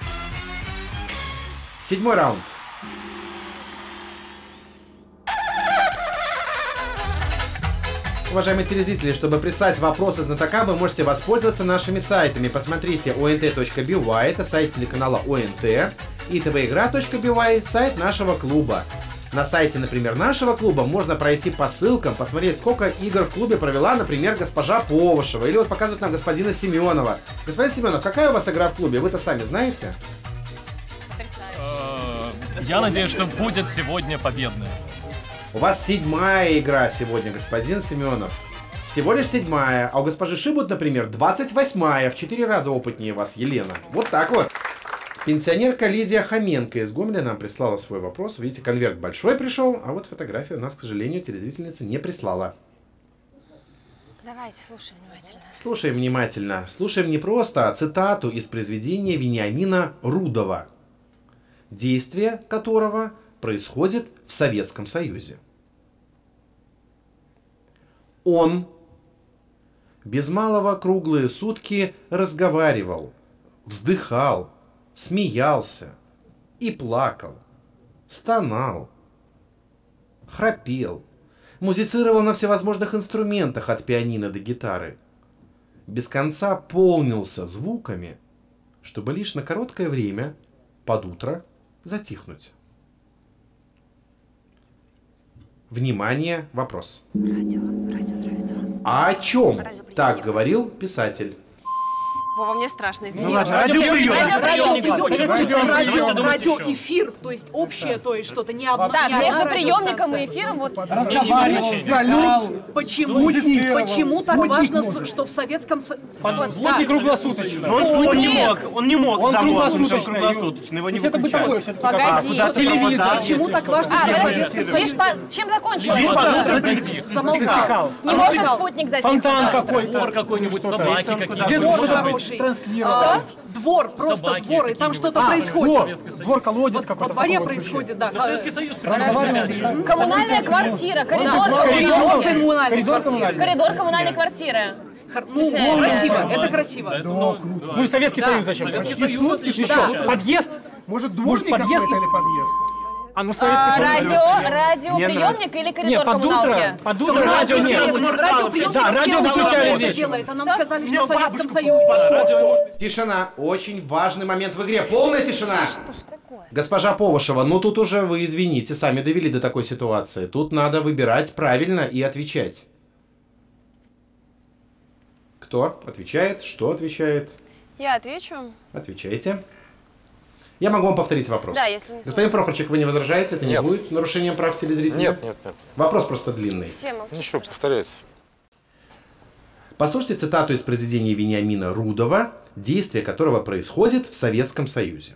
Седьмой раунд. Уважаемые телезрители, чтобы прислать вопросы знатокам, вы можете воспользоваться нашими сайтами. Посмотрите о эн тэ точка би уай, это сайт телеканала о эн тэ, и тэ вэ игра точка би уай, сайт нашего клуба. На сайте, например, нашего клуба можно пройти по ссылкам, посмотреть, сколько игр в клубе провела, например, госпожа Повышева, или вот показывают нам господина Семенова. Господин Семенов, какая у вас игра в клубе? Вы-то сами знаете? Я надеюсь, что будет сегодня победная. У вас седьмая игра сегодня, господин Семенов. Всего лишь седьмая. А у госпожи Шибут, например, двадцать восьмая. В четыре раза опытнее вас, Елена. Вот так вот. Пенсионерка Лидия Хоменко из Гомеля нам прислала свой вопрос. Видите, конверт большой пришел, а вот фотографию у нас, к сожалению, телезрительница не прислала. Давайте, слушаем внимательно. Слушаем внимательно. Слушаем не просто, а цитату из произведения Вениамина Рудова, действие которого происходит в Советском Союзе. Он без малого круглые сутки разговаривал, вздыхал, смеялся и плакал, стонал, храпел, музицировал на всевозможных инструментах от пианино до гитары, без конца полнился звуками, чтобы лишь на короткое время под утро затихнуть. Внимание, вопрос. Радио, радио нравится вам? А о чем так говорил писатель? Вова, мне страшно, извини. Ну ладно, радиоприемник. Радиоэфир, то есть общее, то есть что-то не одно. Да, между приемником и эфиром вот... Разговаривал. Почему, почему так важно, что в Советском Союзе... Звуки круглосуточно. Он не мог, он не мог. Он круглосуточно, круглосуточно. его не Это бытовое выключают. все-таки. Погоди. А, телевизор. Почему так важно, А, что в подожди, Советском видишь, Союзе? по- чем закончилось? Лишь под утро Замолчал. Не может спутник затихнуть. Фонтан да. какой-то. Двор какой-нибудь, собаки Что-то какие-то. Дед может Божий быть. транслировал. Что? Двор, просто Собаки двор, и там какие-нибудь. что-то А, происходит. двор, двор, колодец Вот какой-то. во дворе такого происходит, да. Да, Советский Союз Разговаривал. Коммунальная квартира, коридор, Да, коридор коммунальной Коридор квартиры. коммунальный. коридор коммунальной квартиры. Хор- Ну, Стесняюсь. красиво, это красиво. Это, ну, Ну и Советский Да. Союз зачем? Советский Почти Союз сутки отлично еще. получается. Подъезд? Может, Может, дворник подъезд? какой-то или подъезд? А ну Советский А, Союз. радио, радиоприемник или Нет, коридор под коммуналки? утро, под утро Радио радио нет. Радиоприемник Да, радио выключали это вечером. делает, а нам Что? сказали, что Мне в Советском бабушку Союзе. Тишина. Очень важный момент в игре. Полная тишина. Что ж такое? Госпожа Повышева, ну тут уже вы, извините, сами довели до такой ситуации. Тут надо выбирать правильно и отвечать. Кто отвечает? Что отвечает? Я отвечу. Отвечайте. Я могу вам повторить вопрос. Да, если не Господин Прохорчик, вы не возражаете? Это Нет. не будет нарушением прав телезрителя? Нет, нет, нет. Вопрос просто длинный. Все молчат. Ничего, повторяйте. Послушайте цитату из произведения Вениамина Рудова, действие которого происходит в Советском Союзе.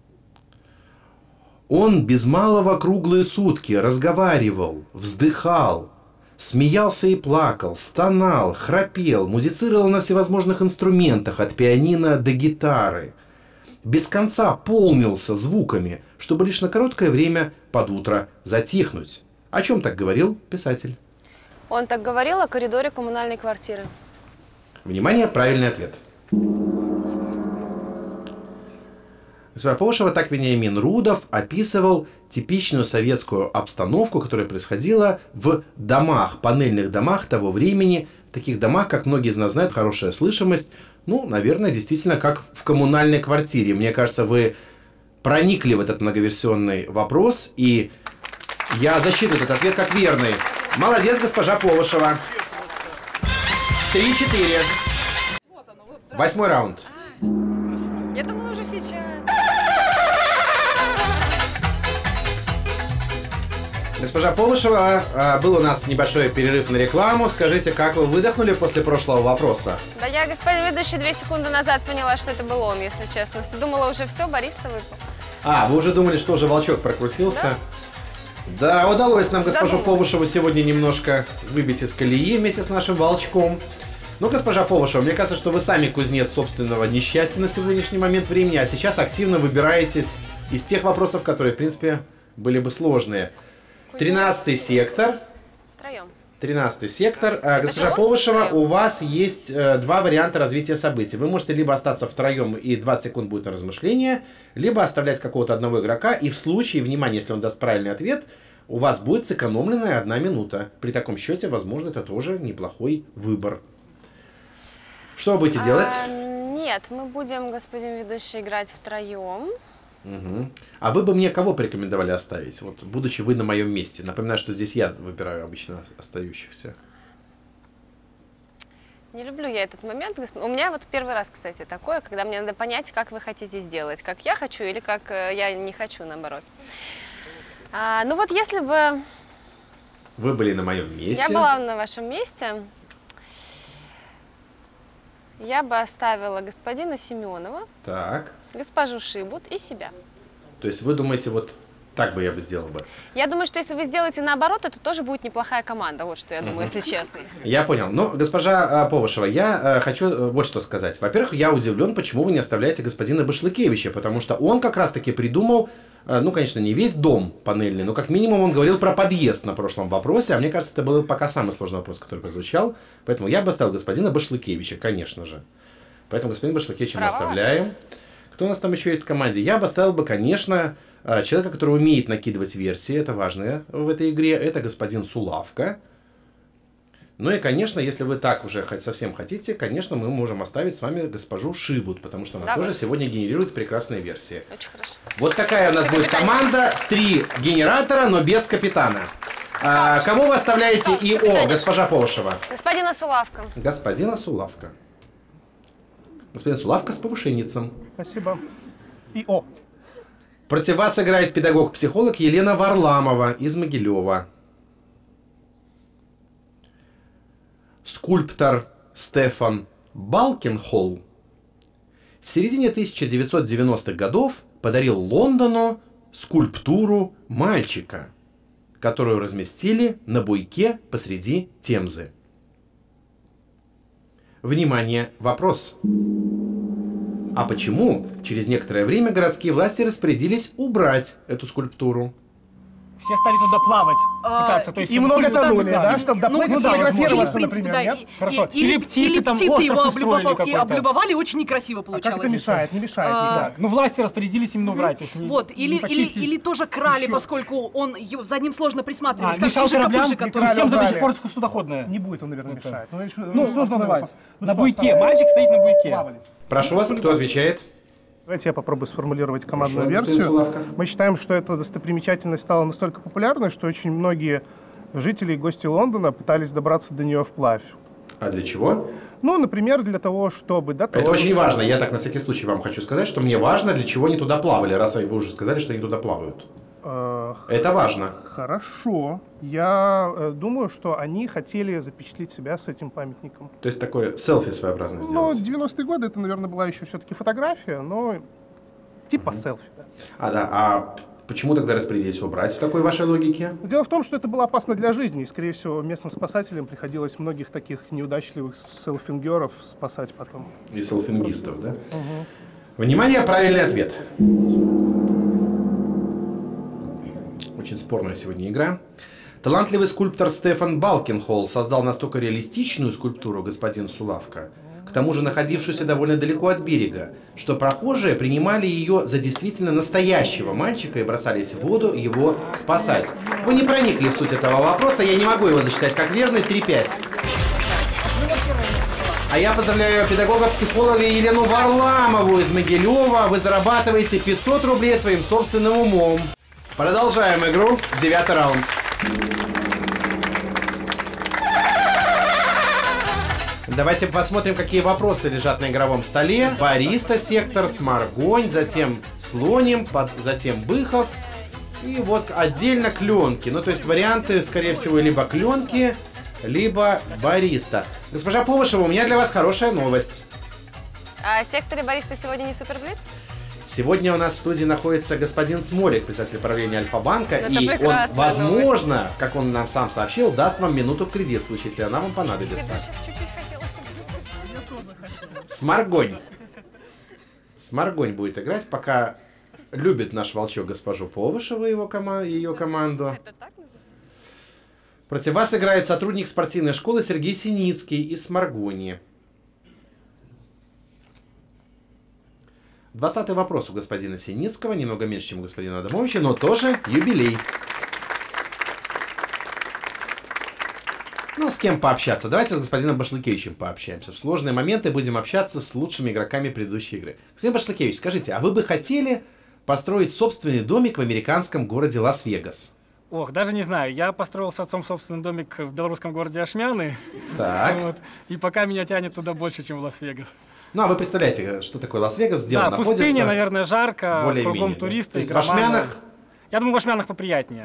Он без малого круглые сутки разговаривал, вздыхал, смеялся и плакал, стонал, храпел, музицировал на всевозможных инструментах, от пианино до гитары. Без конца полнился звуками, чтобы лишь на короткое время под утро затихнуть. О чем так говорил писатель? Он так говорил о коридоре коммунальной квартиры. Внимание, правильный ответ. Госпожа Повышева, так Вениамин Рудов описывал типичную советскую обстановку, которая происходила в домах, панельных домах того времени. В таких домах, как многие из нас знают, хорошая слышимость. Ну, наверное, действительно, как в коммунальной квартире. Мне кажется, вы проникли в этот многоверсионный вопрос, и я засчитываю этот ответ как верный. Молодец, госпожа Повышева. три-четыре. Восьмой раунд. Я думала уже сейчас. Госпожа Повышева, а, был у нас небольшой перерыв на рекламу. Скажите, как вы выдохнули после прошлого вопроса? Да я, господин ведущий, две секунды назад поняла, что это был он, если честно. Думала, уже все, Борис-то выпал. А, вы уже думали, что уже волчок прокрутился? Да, да, удалось нам госпожу Задумалась. Повышеву сегодня немножко выбить из колеи вместе с нашим волчком. Ну, госпожа Повышева, мне кажется, что вы сами кузнец собственного несчастья на сегодняшний момент времени, а сейчас активно выбираетесь из тех вопросов, которые, в принципе, были бы сложные. Тринадцатый сектор. Втроем. Тринадцатый сектор. А, госпожа он? Повышева, Втроем. у вас есть э, два варианта развития событий. Вы можете либо остаться втроем и двадцать секунд будет на размышление, либо оставлять какого-то одного игрока, и в случае, внимание, если он даст правильный ответ, у вас будет сэкономленная одна минута. При таком счете, возможно, это тоже неплохой выбор. Что вы будете делать? А, нет, мы будем, господин ведущий, играть втроем. Угу. А вы бы мне кого порекомендовали оставить? Вот, будучи вы на моем месте. Напоминаю, что здесь я выбираю обычно остающихся. Не люблю я этот момент. госп- У меня вот первый раз, кстати, такое, когда мне надо понять, как вы хотите сделать. Как я хочу или как э, я не хочу, наоборот. А, ну вот если бы Вы были на моем месте. я была на вашем месте, я бы оставила господина Семенова, Так. госпожу Шибут и себя. То есть вы думаете, вот так бы я бы сделал бы? Я думаю, что если вы сделаете наоборот, это тоже будет неплохая команда. Вот что я думаю, если честно. Я понял. Ну, госпожа э, Повышева, я э, хочу э, вот что сказать. Во-первых, я удивлен, почему вы не оставляете господина Башлыкевича, потому что он как раз-таки придумал, э, ну, конечно, не весь дом панельный, но как минимум он говорил про подъезд на прошлом вопросе, а мне кажется, это был пока самый сложный вопрос, который прозвучал. Поэтому я бы оставил господина Башлыкевича, конечно же. Поэтому господин Башлыкевича мы Право оставляем. Кто у нас там еще есть в команде? Я бы оставил бы, конечно, э, человека, который умеет накидывать версии, это важное в этой игре, это господин Сулавка. Ну и, конечно, если вы так уже хоть совсем хотите, конечно, мы можем оставить с вами госпожу Шибут, потому что она Давай. тоже сегодня генерирует прекрасные версии. Очень хорошо. Вот такая у нас будет команда. Три генератора, но без капитана. А, кого вы оставляете ИО, госпожа Повышева? Господина Сулавка. Господина Сулавка. Господин Сулавка с повышенницем. Спасибо. И О. Против вас играет педагог-психолог Елена Варламова из Могилева. Скульптор Стефан Балкенхолл в середине тысяча девятьсот девяностых годов подарил Лондону скульптуру мальчика, которую разместили на буйке посреди Темзы. Внимание, вопрос. А почему через некоторое время городские власти распорядились убрать эту скульптуру? Все стали туда плавать, А, пытаться. То есть и много пытаться, тонули, да, чтобы доплыть, ну, да, фотографироваться, или, например, да, нет? и- Хорошо. Или, Или птицы или там птицы остров его устроили облюбова- и какой-то. облюбовали, очень некрасиво А получалось. как это мешает? Не мешает А, никак. Ну, власти распорядились именно убрать. то есть не- Вот, не или, или, почистить. или тоже крали, Еще. поскольку он, его- за ним сложно А, присматривать, как мешал кораблям, чижик-копыжик, и который... Темза до сих убрали. пор судоходная. Не будет он, наверное, мешать. Ну, еще- Ну, сложно отплывать. было. Ну На что, буйке. оставим? Мальчик стоит на буйке. Плавали. Прошу вас, кто отвечает? Давайте я попробую сформулировать командную Прошу вас, господин версию. Сулавка. Мы считаем, что эта достопримечательность стала настолько популярной, что очень многие жители и гости Лондона пытались добраться до нее вплавь. А для чего? Ну, например, для того, чтобы... Да, Это очень важно. Я так на всякий случай вам хочу сказать, что мне важно, для чего они туда плавали, раз вы уже сказали, что они туда плавают. Э, Это важно. Хорошо. Я э, думаю, что они хотели запечатлеть себя с этим памятником. То есть такое селфи своеобразно Ну, сделать. девяностые годы это, наверное, была еще все-таки фотография, но типа селфи. Да. А, да. А почему тогда распорядились убрать в такой вашей логике? Дело в том, что это было опасно для жизни, и, скорее всего, местным спасателям приходилось многих таких неудачливых селфингеров спасать потом. И селфингистов, да? Внимание, правильный ответ. Очень спорная сегодня игра. Талантливый скульптор Стефан Балкенхолл создал настолько реалистичную скульптуру, господин Сулавка, к тому же находившуюся довольно далеко от берега, что прохожие принимали ее за действительно настоящего мальчика и бросались в воду его спасать. Вы не проникли в суть этого вопроса, я не могу его засчитать как верный. три пять. А я поздравляю педагога-психолога Елену Варламову из Могилева. Вы зарабатываете пятьсот рублей своим собственным умом. Продолжаем игру. Девятый раунд. Давайте посмотрим, какие вопросы лежат на игровом столе. Бариста сектор, Сморгонь, затем Слоним, под- затем Быхов. И вот отдельно Кленки. Ну, то есть варианты, скорее всего, либо Кленки, либо Бариста. Госпожа Повышева, у меня для вас хорошая новость. А в секторе бариста сегодня не суперблиц? Сегодня у нас в студии находится господин Смолик, председатель правления Альфа-банка, Это и он, прекрасная возможно, новость. как он нам сам сообщил, даст вам минуту в кредит, в случае, если она вам понадобится. Я сейчас чуть-чуть хотела, чтобы... Сморгонь. Сморгонь будет играть, пока любит наш волчок госпожу Повышеву и его кома- ее команду. Это так называется? Против вас играет сотрудник спортивной школы Сергей Синицкий из Сморгони. Двадцатый вопрос у господина Синицкого, немного меньше, чем у господина Адамовича, но тоже юбилей. Ну, с кем пообщаться? Давайте с господином Башлыкевичем пообщаемся. В сложные моменты будем общаться с лучшими игроками предыдущей игры. Господин Башлыкевич, скажите, а вы бы хотели построить собственный домик в американском городе Лас-Вегас? Ох, даже не знаю. Я построил с отцом собственный домик в белорусском городе Ашмяны. Так. Вот. И пока меня тянет туда больше, чем в Лас-Вегас. Ну, а вы представляете, что такое Лас-Вегас, где Да, он находится? пустыня, наверное, жарко, более-менее, кругом да. туристы. То есть в игроманы. Ашмянах? Я думаю, в Ашмянах поприятнее.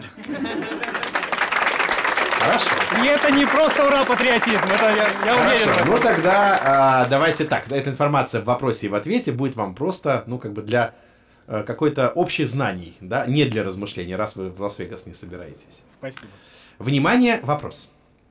Хорошо. И это не просто ура-патриотизм, это я, я уверен. в Хорошо, этом. ну тогда а, давайте так. Эта информация в вопросе и в ответе будет вам просто, ну, как бы для а, какой-то общих знаний, да, не для размышлений, раз вы в Лас-Вегас не собираетесь. Спасибо. Внимание, вопрос.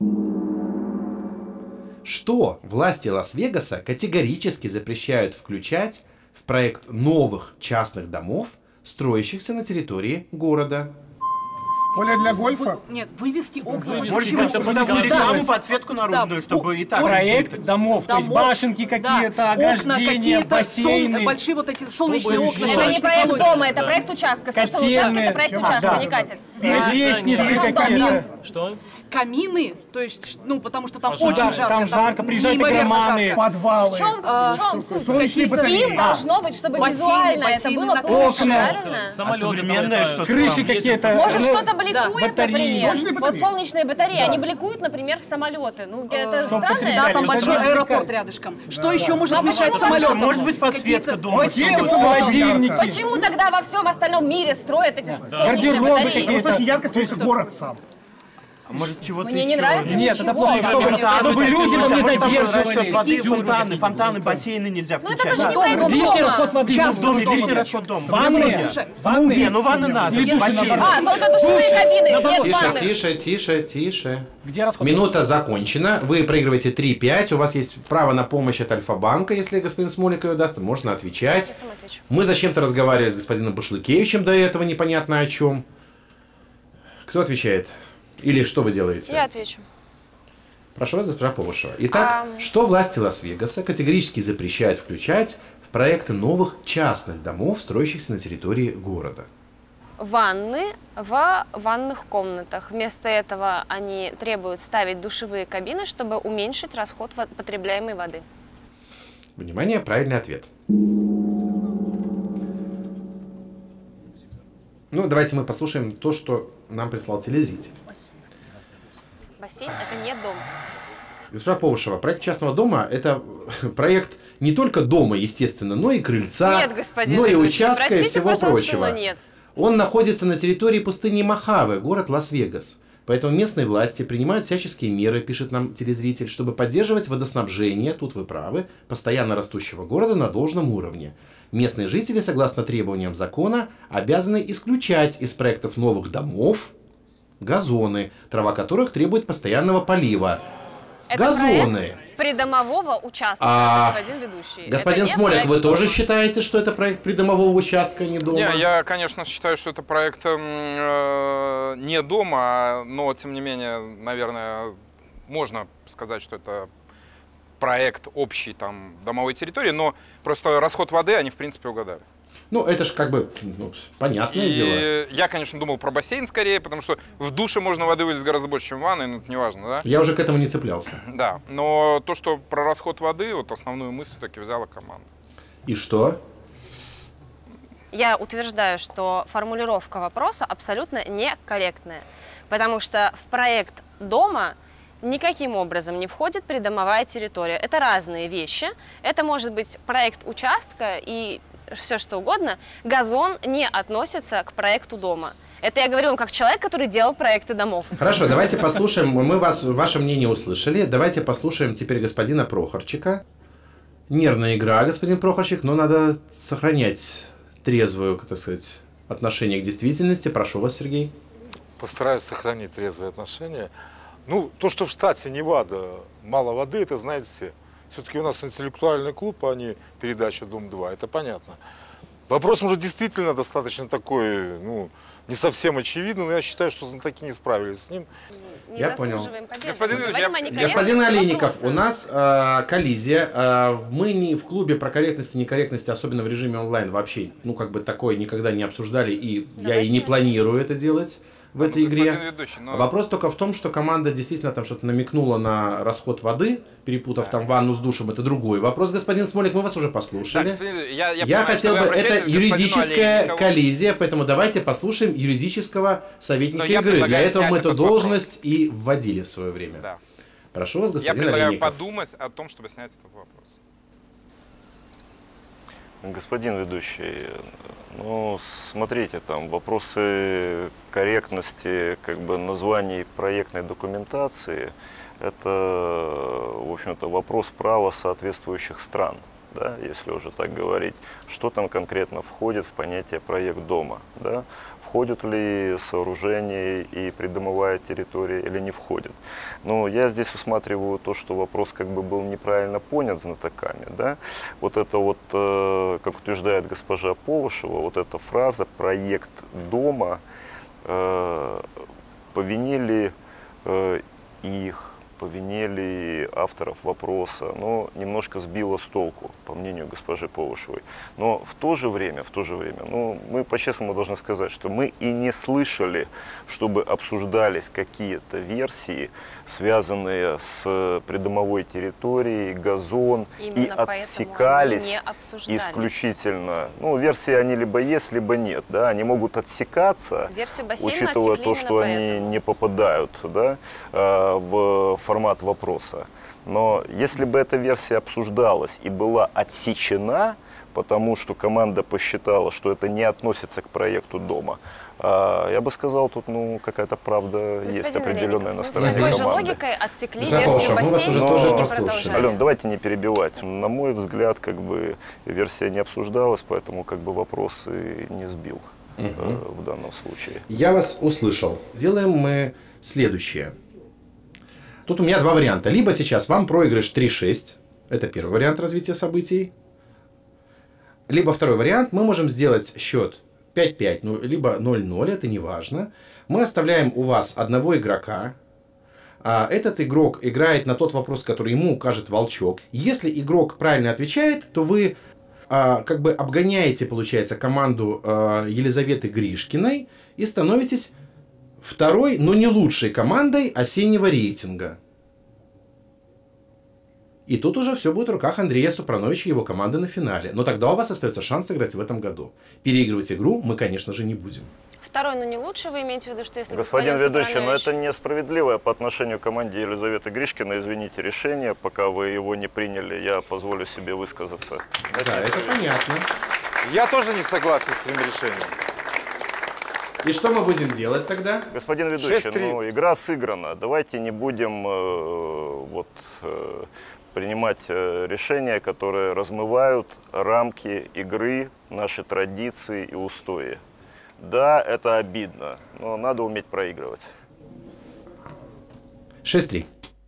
Что власти Лас-Вегаса категорически запрещают включать в проект новых частных домов, строящихся на территории города? Поле для гольфа? Вы- нет, вывести окна. Может, как-то подавать рекламу, подсветку наружную, чтобы и так... Проект домов, то есть Домов, башенки какие-то, да, окна ограждения, какие-то, бассейны. сол- большие вот эти солнечные окна. Это не солнечные проект колонки. дома, это проект участка. Все, что на участке, это проект Котельные. участка, А, да. не Катя. Лестницы какие-то. Что? Камины, то есть, ну, потому что там Пожар. очень Да, жарко. там жарко, приезжают неимоверно игроманы, жарко. Подвалы. В чем, А, в чем что, суть? солнечные батареи. Им должно быть, чтобы Бассейны, визуально это бассейны было на лучше, окна. правильно? Самолеты современное там что-то летают, Крыши светятся. какие-то. Может, Ну, что-то бликует, батареи. например? Солнечные Вот батареи. солнечные батареи, они бликуют, например, в самолеты. Ну, это Чтоб странно. потребляли. Да, там Это большой же аэропорт рядышком. Что еще может Ну, а мешать почему самолетам? Может быть, подсветка дома. Светятся Почему? холодильники. Почему тогда во всем остальном мире строят эти солнечные Гардеробы батареи? какие-то. Потому что очень ярко светится город сам. А может, чего-то Мне не еще? нравится Нет, это ничего. плохо, чтобы, Мне чтобы люди там не задерживались. Расчет воды, Тюрьмы фонтаны, какие-нибудь фонтаны, бассейны нельзя Ну, это включать. тоже не проект Лишний дома. расход воды. Частный Дом, дом. лишний расход дома. Ванны. Ванны. Не, ну ванны надо, Или души бассейн. надо. А, только душевые кабины, нет Тише, ванны. тише, тише, тише. Где расход? Минута закончена. Вы проигрываете три пять. У вас есть право на помощь от Альфа-банка. Если господин Смолик ее даст, можно Я отвечать. сама отвечу. Мы зачем-то разговаривали с господином Башлыкевичем до этого, непонятно о чем. Кто отвечает? Или что вы делаете? Я отвечу. Прошу вас, госпожа Повышева. Итак, А... что власти Лас-Вегаса категорически запрещают включать в проекты новых частных домов, строящихся на территории города? Ванны в ванных комнатах. Вместо этого они требуют ставить душевые кабины, чтобы уменьшить расход во- потребляемой воды. Внимание, правильный ответ. Ну, давайте мы послушаем то, что нам прислал телезритель. Бассейн – это не дом. Госпожа Повышева, проект частного дома – это проект не только дома, естественно, но и крыльца, Нет, господин но и ведущий, участка и простите, всего пожалуйста, прочего. но нет. Он находится на территории пустыни Мохаве, город Лас-Вегас. Поэтому местные власти принимают всяческие меры, пишет нам телезритель, чтобы поддерживать водоснабжение, тут вы правы, постоянно растущего города на должном уровне. Местные жители, согласно требованиям закона, обязаны исключать из проектов новых домов газоны, трава которых требует постоянного полива. Это Газоны. проект придомового участка, А, господин ведущий. Господин Это не Смолик, проект вы тоже дома. считаете, что это проект придомового участка, а не дома? Не, я, конечно, считаю, что это проект э, не дома, но, тем не менее, наверное, можно сказать, что это проект общей там домовой территории, но просто расход воды они, в принципе, угадали. Ну, это же как бы ну, понятное И дело. я, конечно, думал про бассейн скорее, потому что в душе можно воды вылить гораздо больше, чем в ванной, ну, это не важно, да? Я уже к этому не цеплялся. Да, но то, что про расход воды, вот основную мысль таки взяла команда. И что? Я утверждаю, что формулировка вопроса абсолютно некорректная, потому что в проект дома никаким образом не входит придомовая территория. Это разные вещи. Это может быть проект участка и все что угодно. Газон не относится к проекту дома. Это я говорю вам как человек, который делал проекты домов. Хорошо, давайте послушаем. Мы вас, ваше мнение услышали. Давайте послушаем теперь господина Прохорчика. Нервная игра, господин Прохорчик, но надо сохранять трезвую, так сказать, отношение к действительности. Прошу вас, Сергей. Постараюсь сохранить трезвые отношения. Ну, то, что в штате Невада мало воды, это знают все. Все-таки у нас интеллектуальный клуб, а не передача «Дом-два», это понятно. Вопрос, может, действительно достаточно такой, ну, не совсем очевидный, но я считаю, что знатоки не справились с ним. Не Я понял. заслуживаем победы. Господин Мы Ильич, говорим я- о некорректности Господин Олейников, вопроса. у нас э, коллизия. Э, мы не в клубе про корректность и некорректность, особенно в режиме онлайн, вообще, ну, как бы такое никогда не обсуждали, и я Давайте и не начнем. планирую это делать в Ну, этой игре. господин ведущий, но- Вопрос только в том, что команда действительно там что-то намекнула на расход воды, перепутав там ванну с душем, это другой вопрос. Господин Смолик, мы вас уже послушали. Так, господин Ильич, я, я Я понимаю, хотел что бы, вы обращаетесь это к господину юридическая Олейникову. коллизия, поэтому давайте послушаем юридического советника Но я игры. Для предлагаю этого мы снять эту этот должность и вводили в свое время. Да. Прошу вас, Я господин предлагаю Олейников. подумать о том, чтобы снять этот вопрос. Господин ведущий, ну, смотрите, там вопросы корректности как бы названий проектной документации, это, в общем-то, вопрос права соответствующих стран, да, если уже так говорить, что там конкретно входит в понятие проект дома, да, входят ли сооружения и придомовая территория или не входит. Но я здесь усматриваю то, что вопрос как бы был неправильно понят знатоками, да. Вот это вот, э, как утверждает госпожа Повышева, вот эта фраза «проект дома» э, повинили э, их по вине авторов вопроса, но немножко сбило с толку, по мнению госпожи Повышевой. Но в то же время, в то же время, ну, мы по-честному должны сказать, что мы и не слышали, чтобы обсуждались какие-то версии, связанные с придомовой территорией, газон, Именно и отсекались не исключительно. Ну, версии они либо есть, либо нет, да, они могут отсекаться, учитывая то, что они не попадают, да, в формат вопроса. Но если бы эта версия обсуждалась и была отсечена, потому что команда посчитала, что это не относится к проекту дома, я бы сказал, тут ну какая-то правда Господин есть определенное настроение команды. С такой же логикой отсекли версию бассейна и не продолжали. Ален, давайте не перебивать. На мой взгляд, как бы версия не обсуждалась, поэтому как бы вопрос и не сбил угу. э, в данном случае. Я вас услышал. Делаем мы следующее. Тут у меня два варианта. Либо сейчас вам проигрыш три шесть. Это первый вариант развития событий. Либо второй вариант. Мы можем сделать счет пять пять, ну, либо ноль ноль, это не важно. Мы оставляем у вас одного игрока. А этот игрок играет на тот вопрос, который ему укажет волчок. Если игрок правильно отвечает, то вы а, как бы обгоняете, получается, команду а, Елизаветы Гришкиной и становитесь второй, но не лучшей командой осеннего рейтинга. И тут уже все будет в руках Андрея Супрановича и его команды на финале. Но тогда у вас остается шанс сыграть в этом году. Переигрывать игру мы, конечно же, не будем. Второй, но не лучше, вы имеете в виду, что если господин, господин ведущий, Супранович... но это несправедливое по отношению к команде Елизаветы Гришкиной. Извините, решение, пока вы его не приняли, я позволю себе высказаться. Это да, это понятно. Я тоже не согласен с этим решением. И что мы будем делать тогда? Господин ведущий, ну, игра сыграна. Давайте не будем э, вот, э, принимать э, решения, которые размывают рамки игры, наши традиции и устои. Да, это обидно, но надо уметь проигрывать. шесть три.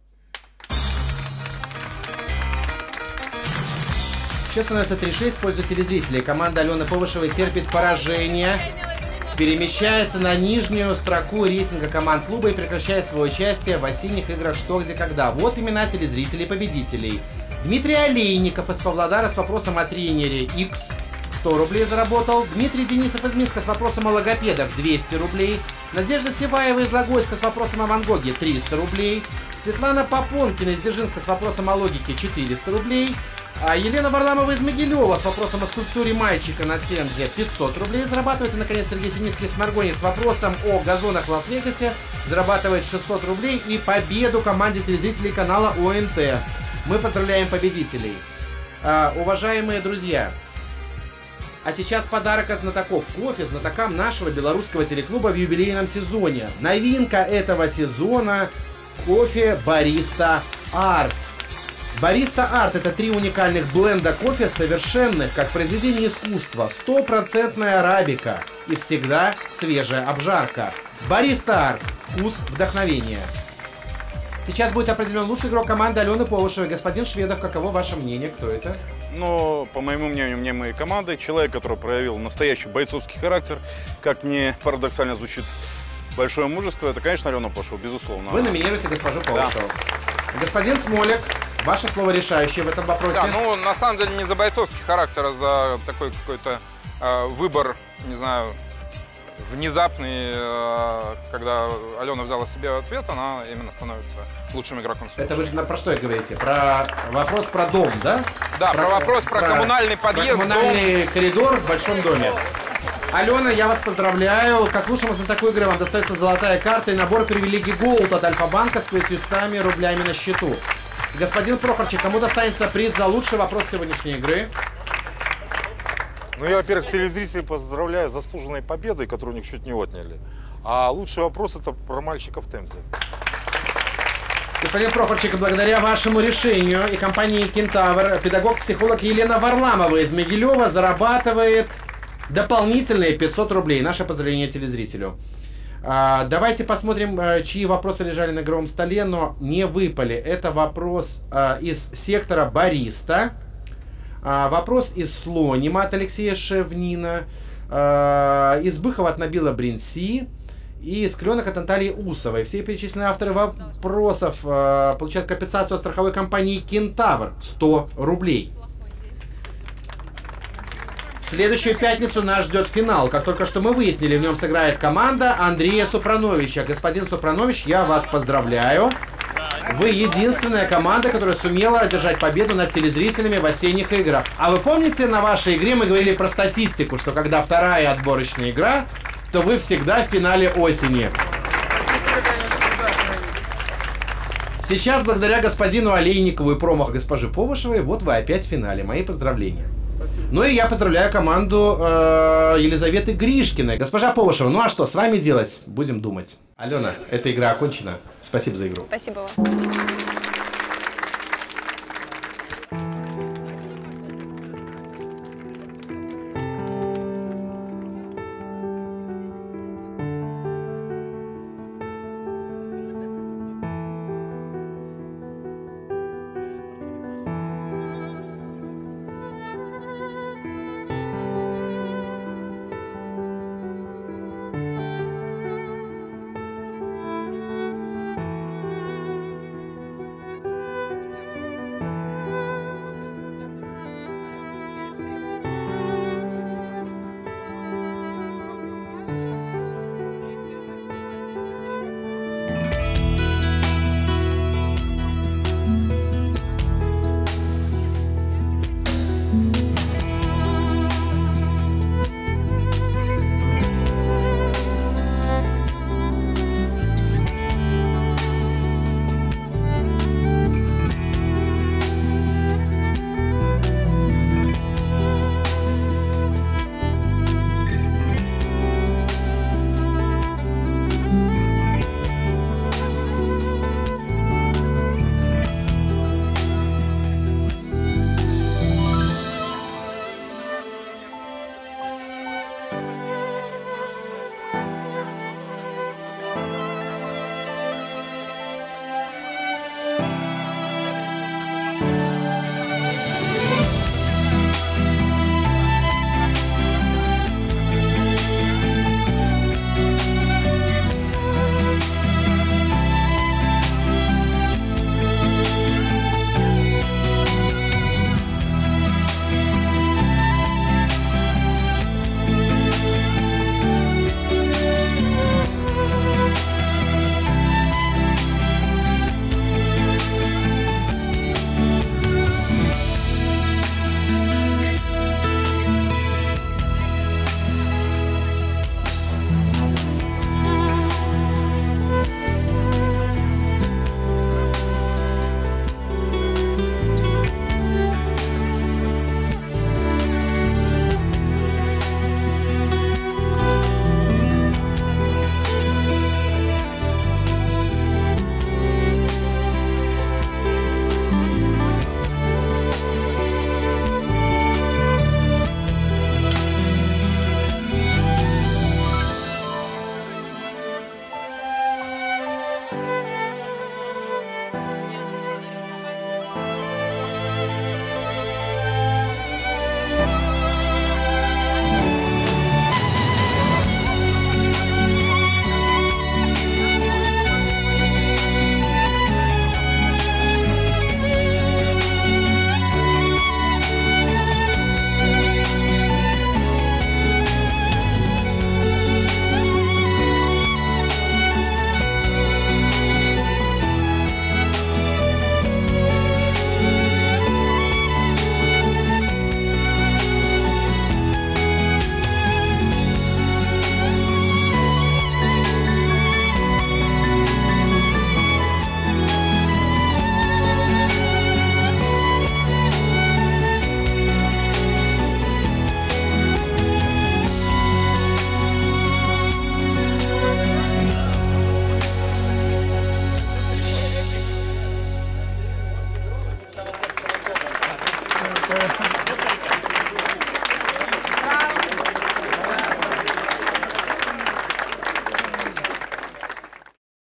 Сейчас становится три шесть в пользу телезрителей. Команда Алены Повышевой терпит поражение. Перемещается на нижнюю строку рейтинга команд клуба и прекращает свое участие в осенних играх «Что, где, когда». Вот имена телезрителей-победителей. Дмитрий Олейников из Павлодара с вопросом о тренере X. сто рублей заработал. Дмитрий Денисов из Минска с вопросом о логопедах. двести рублей. Надежда Севаева из Логойска с вопросом о Ван Гоге. триста рублей. Светлана Попонкина из Дзержинска с вопросом о логике. четыреста рублей. А Елена Варламова из Могилева с вопросом о скульптуре мальчика на Темзе пятьсот рублей зарабатывает. И, наконец, Сергей Синицкий с Маргони с вопросом о газонах в Лас-Вегасе зарабатывает шестьсот рублей и победу команде телезрителей канала О Н Т. Мы поздравляем победителей. А, уважаемые друзья, а сейчас подарок от знатоков кофе знатокам нашего белорусского телеклуба в юбилейном сезоне. Новинка этого сезона – кофе Бариста Арт. Бариста Арт – это три уникальных бленда кофе, совершенных, как произведение искусства. Стопроцентная арабика и всегда свежая обжарка. Бариста Арт – вкус вдохновения. Сейчас будет определен лучший игрок команды Алены Повышевой. Господин Шведов, каково ваше мнение? Кто это? Ну, по моему мнению, мне моей команды, человек, который проявил настоящий бойцовский характер, как ни парадоксально звучит, большое мужество, это, конечно, Алена Повышева, безусловно. Вы номинируете госпожу Повышеву. Да. Господин Смолик, ваше слово решающее в этом вопросе. Да, ну, на самом деле, не за бойцовский характер, а за такой какой-то э, выбор, не знаю, внезапный, э, когда Алена взяла себе ответ, она именно становится лучшим игроком света. Это вы же про что говорите? Про вопрос про дом, да? Да, про, про вопрос про, про коммунальный подъезд, про коммунальный дом. коридор в большом доме. Алена, я вас поздравляю. Как лучшему знатоку игры вам достается золотая карта и набор привилегий Gold от Альфа-банка с пятьюстами рублями на счету. Господин Прохорчик, кому достанется приз за лучший вопрос сегодняшней игры? Ну, я, во-первых, телезрителей поздравляю с заслуженной победой, которую у них чуть не отняли. А лучший вопрос – это про мальчиков в Темзе. Господин Прохорчик, благодаря вашему решению и компании «Кентавр» педагог-психолог Елена Варламова из Могилева зарабатывает дополнительные пятьсот рублей. Наше поздравление телезрителю. А, давайте посмотрим, чьи вопросы лежали на игровом столе, но не выпали. Это вопрос а, из сектора Бариста. А, вопрос из Слонима от Алексея Шевнина. А, из Быхова от Набила Бринси. И из Кленок от Натальи Усовой. Все перечисленные авторы вопросов э, получают компенсацию от страховой компании «Кентавр» сто рублей. В следующую пятницу нас ждет финал. Как только что мы выяснили, в нем сыграет команда Андрея Супрановича. Господин Супранович, я вас поздравляю. Вы единственная команда, которая сумела одержать победу над телезрителями в осенних играх. А вы помните, на вашей игре мы говорили про статистику, что когда вторая отборочная игра, то вы всегда в финале осени. Сейчас, благодаря господину Олейникову и промо госпожи Повышевой, вот вы опять в финале. Мои поздравления. Ну и я поздравляю команду э, Елизаветы Гришкиной. Госпожа Повышева, ну а что, с вами делать? Будем думать. Алена, эта игра окончена. Спасибо за игру. Спасибо вам.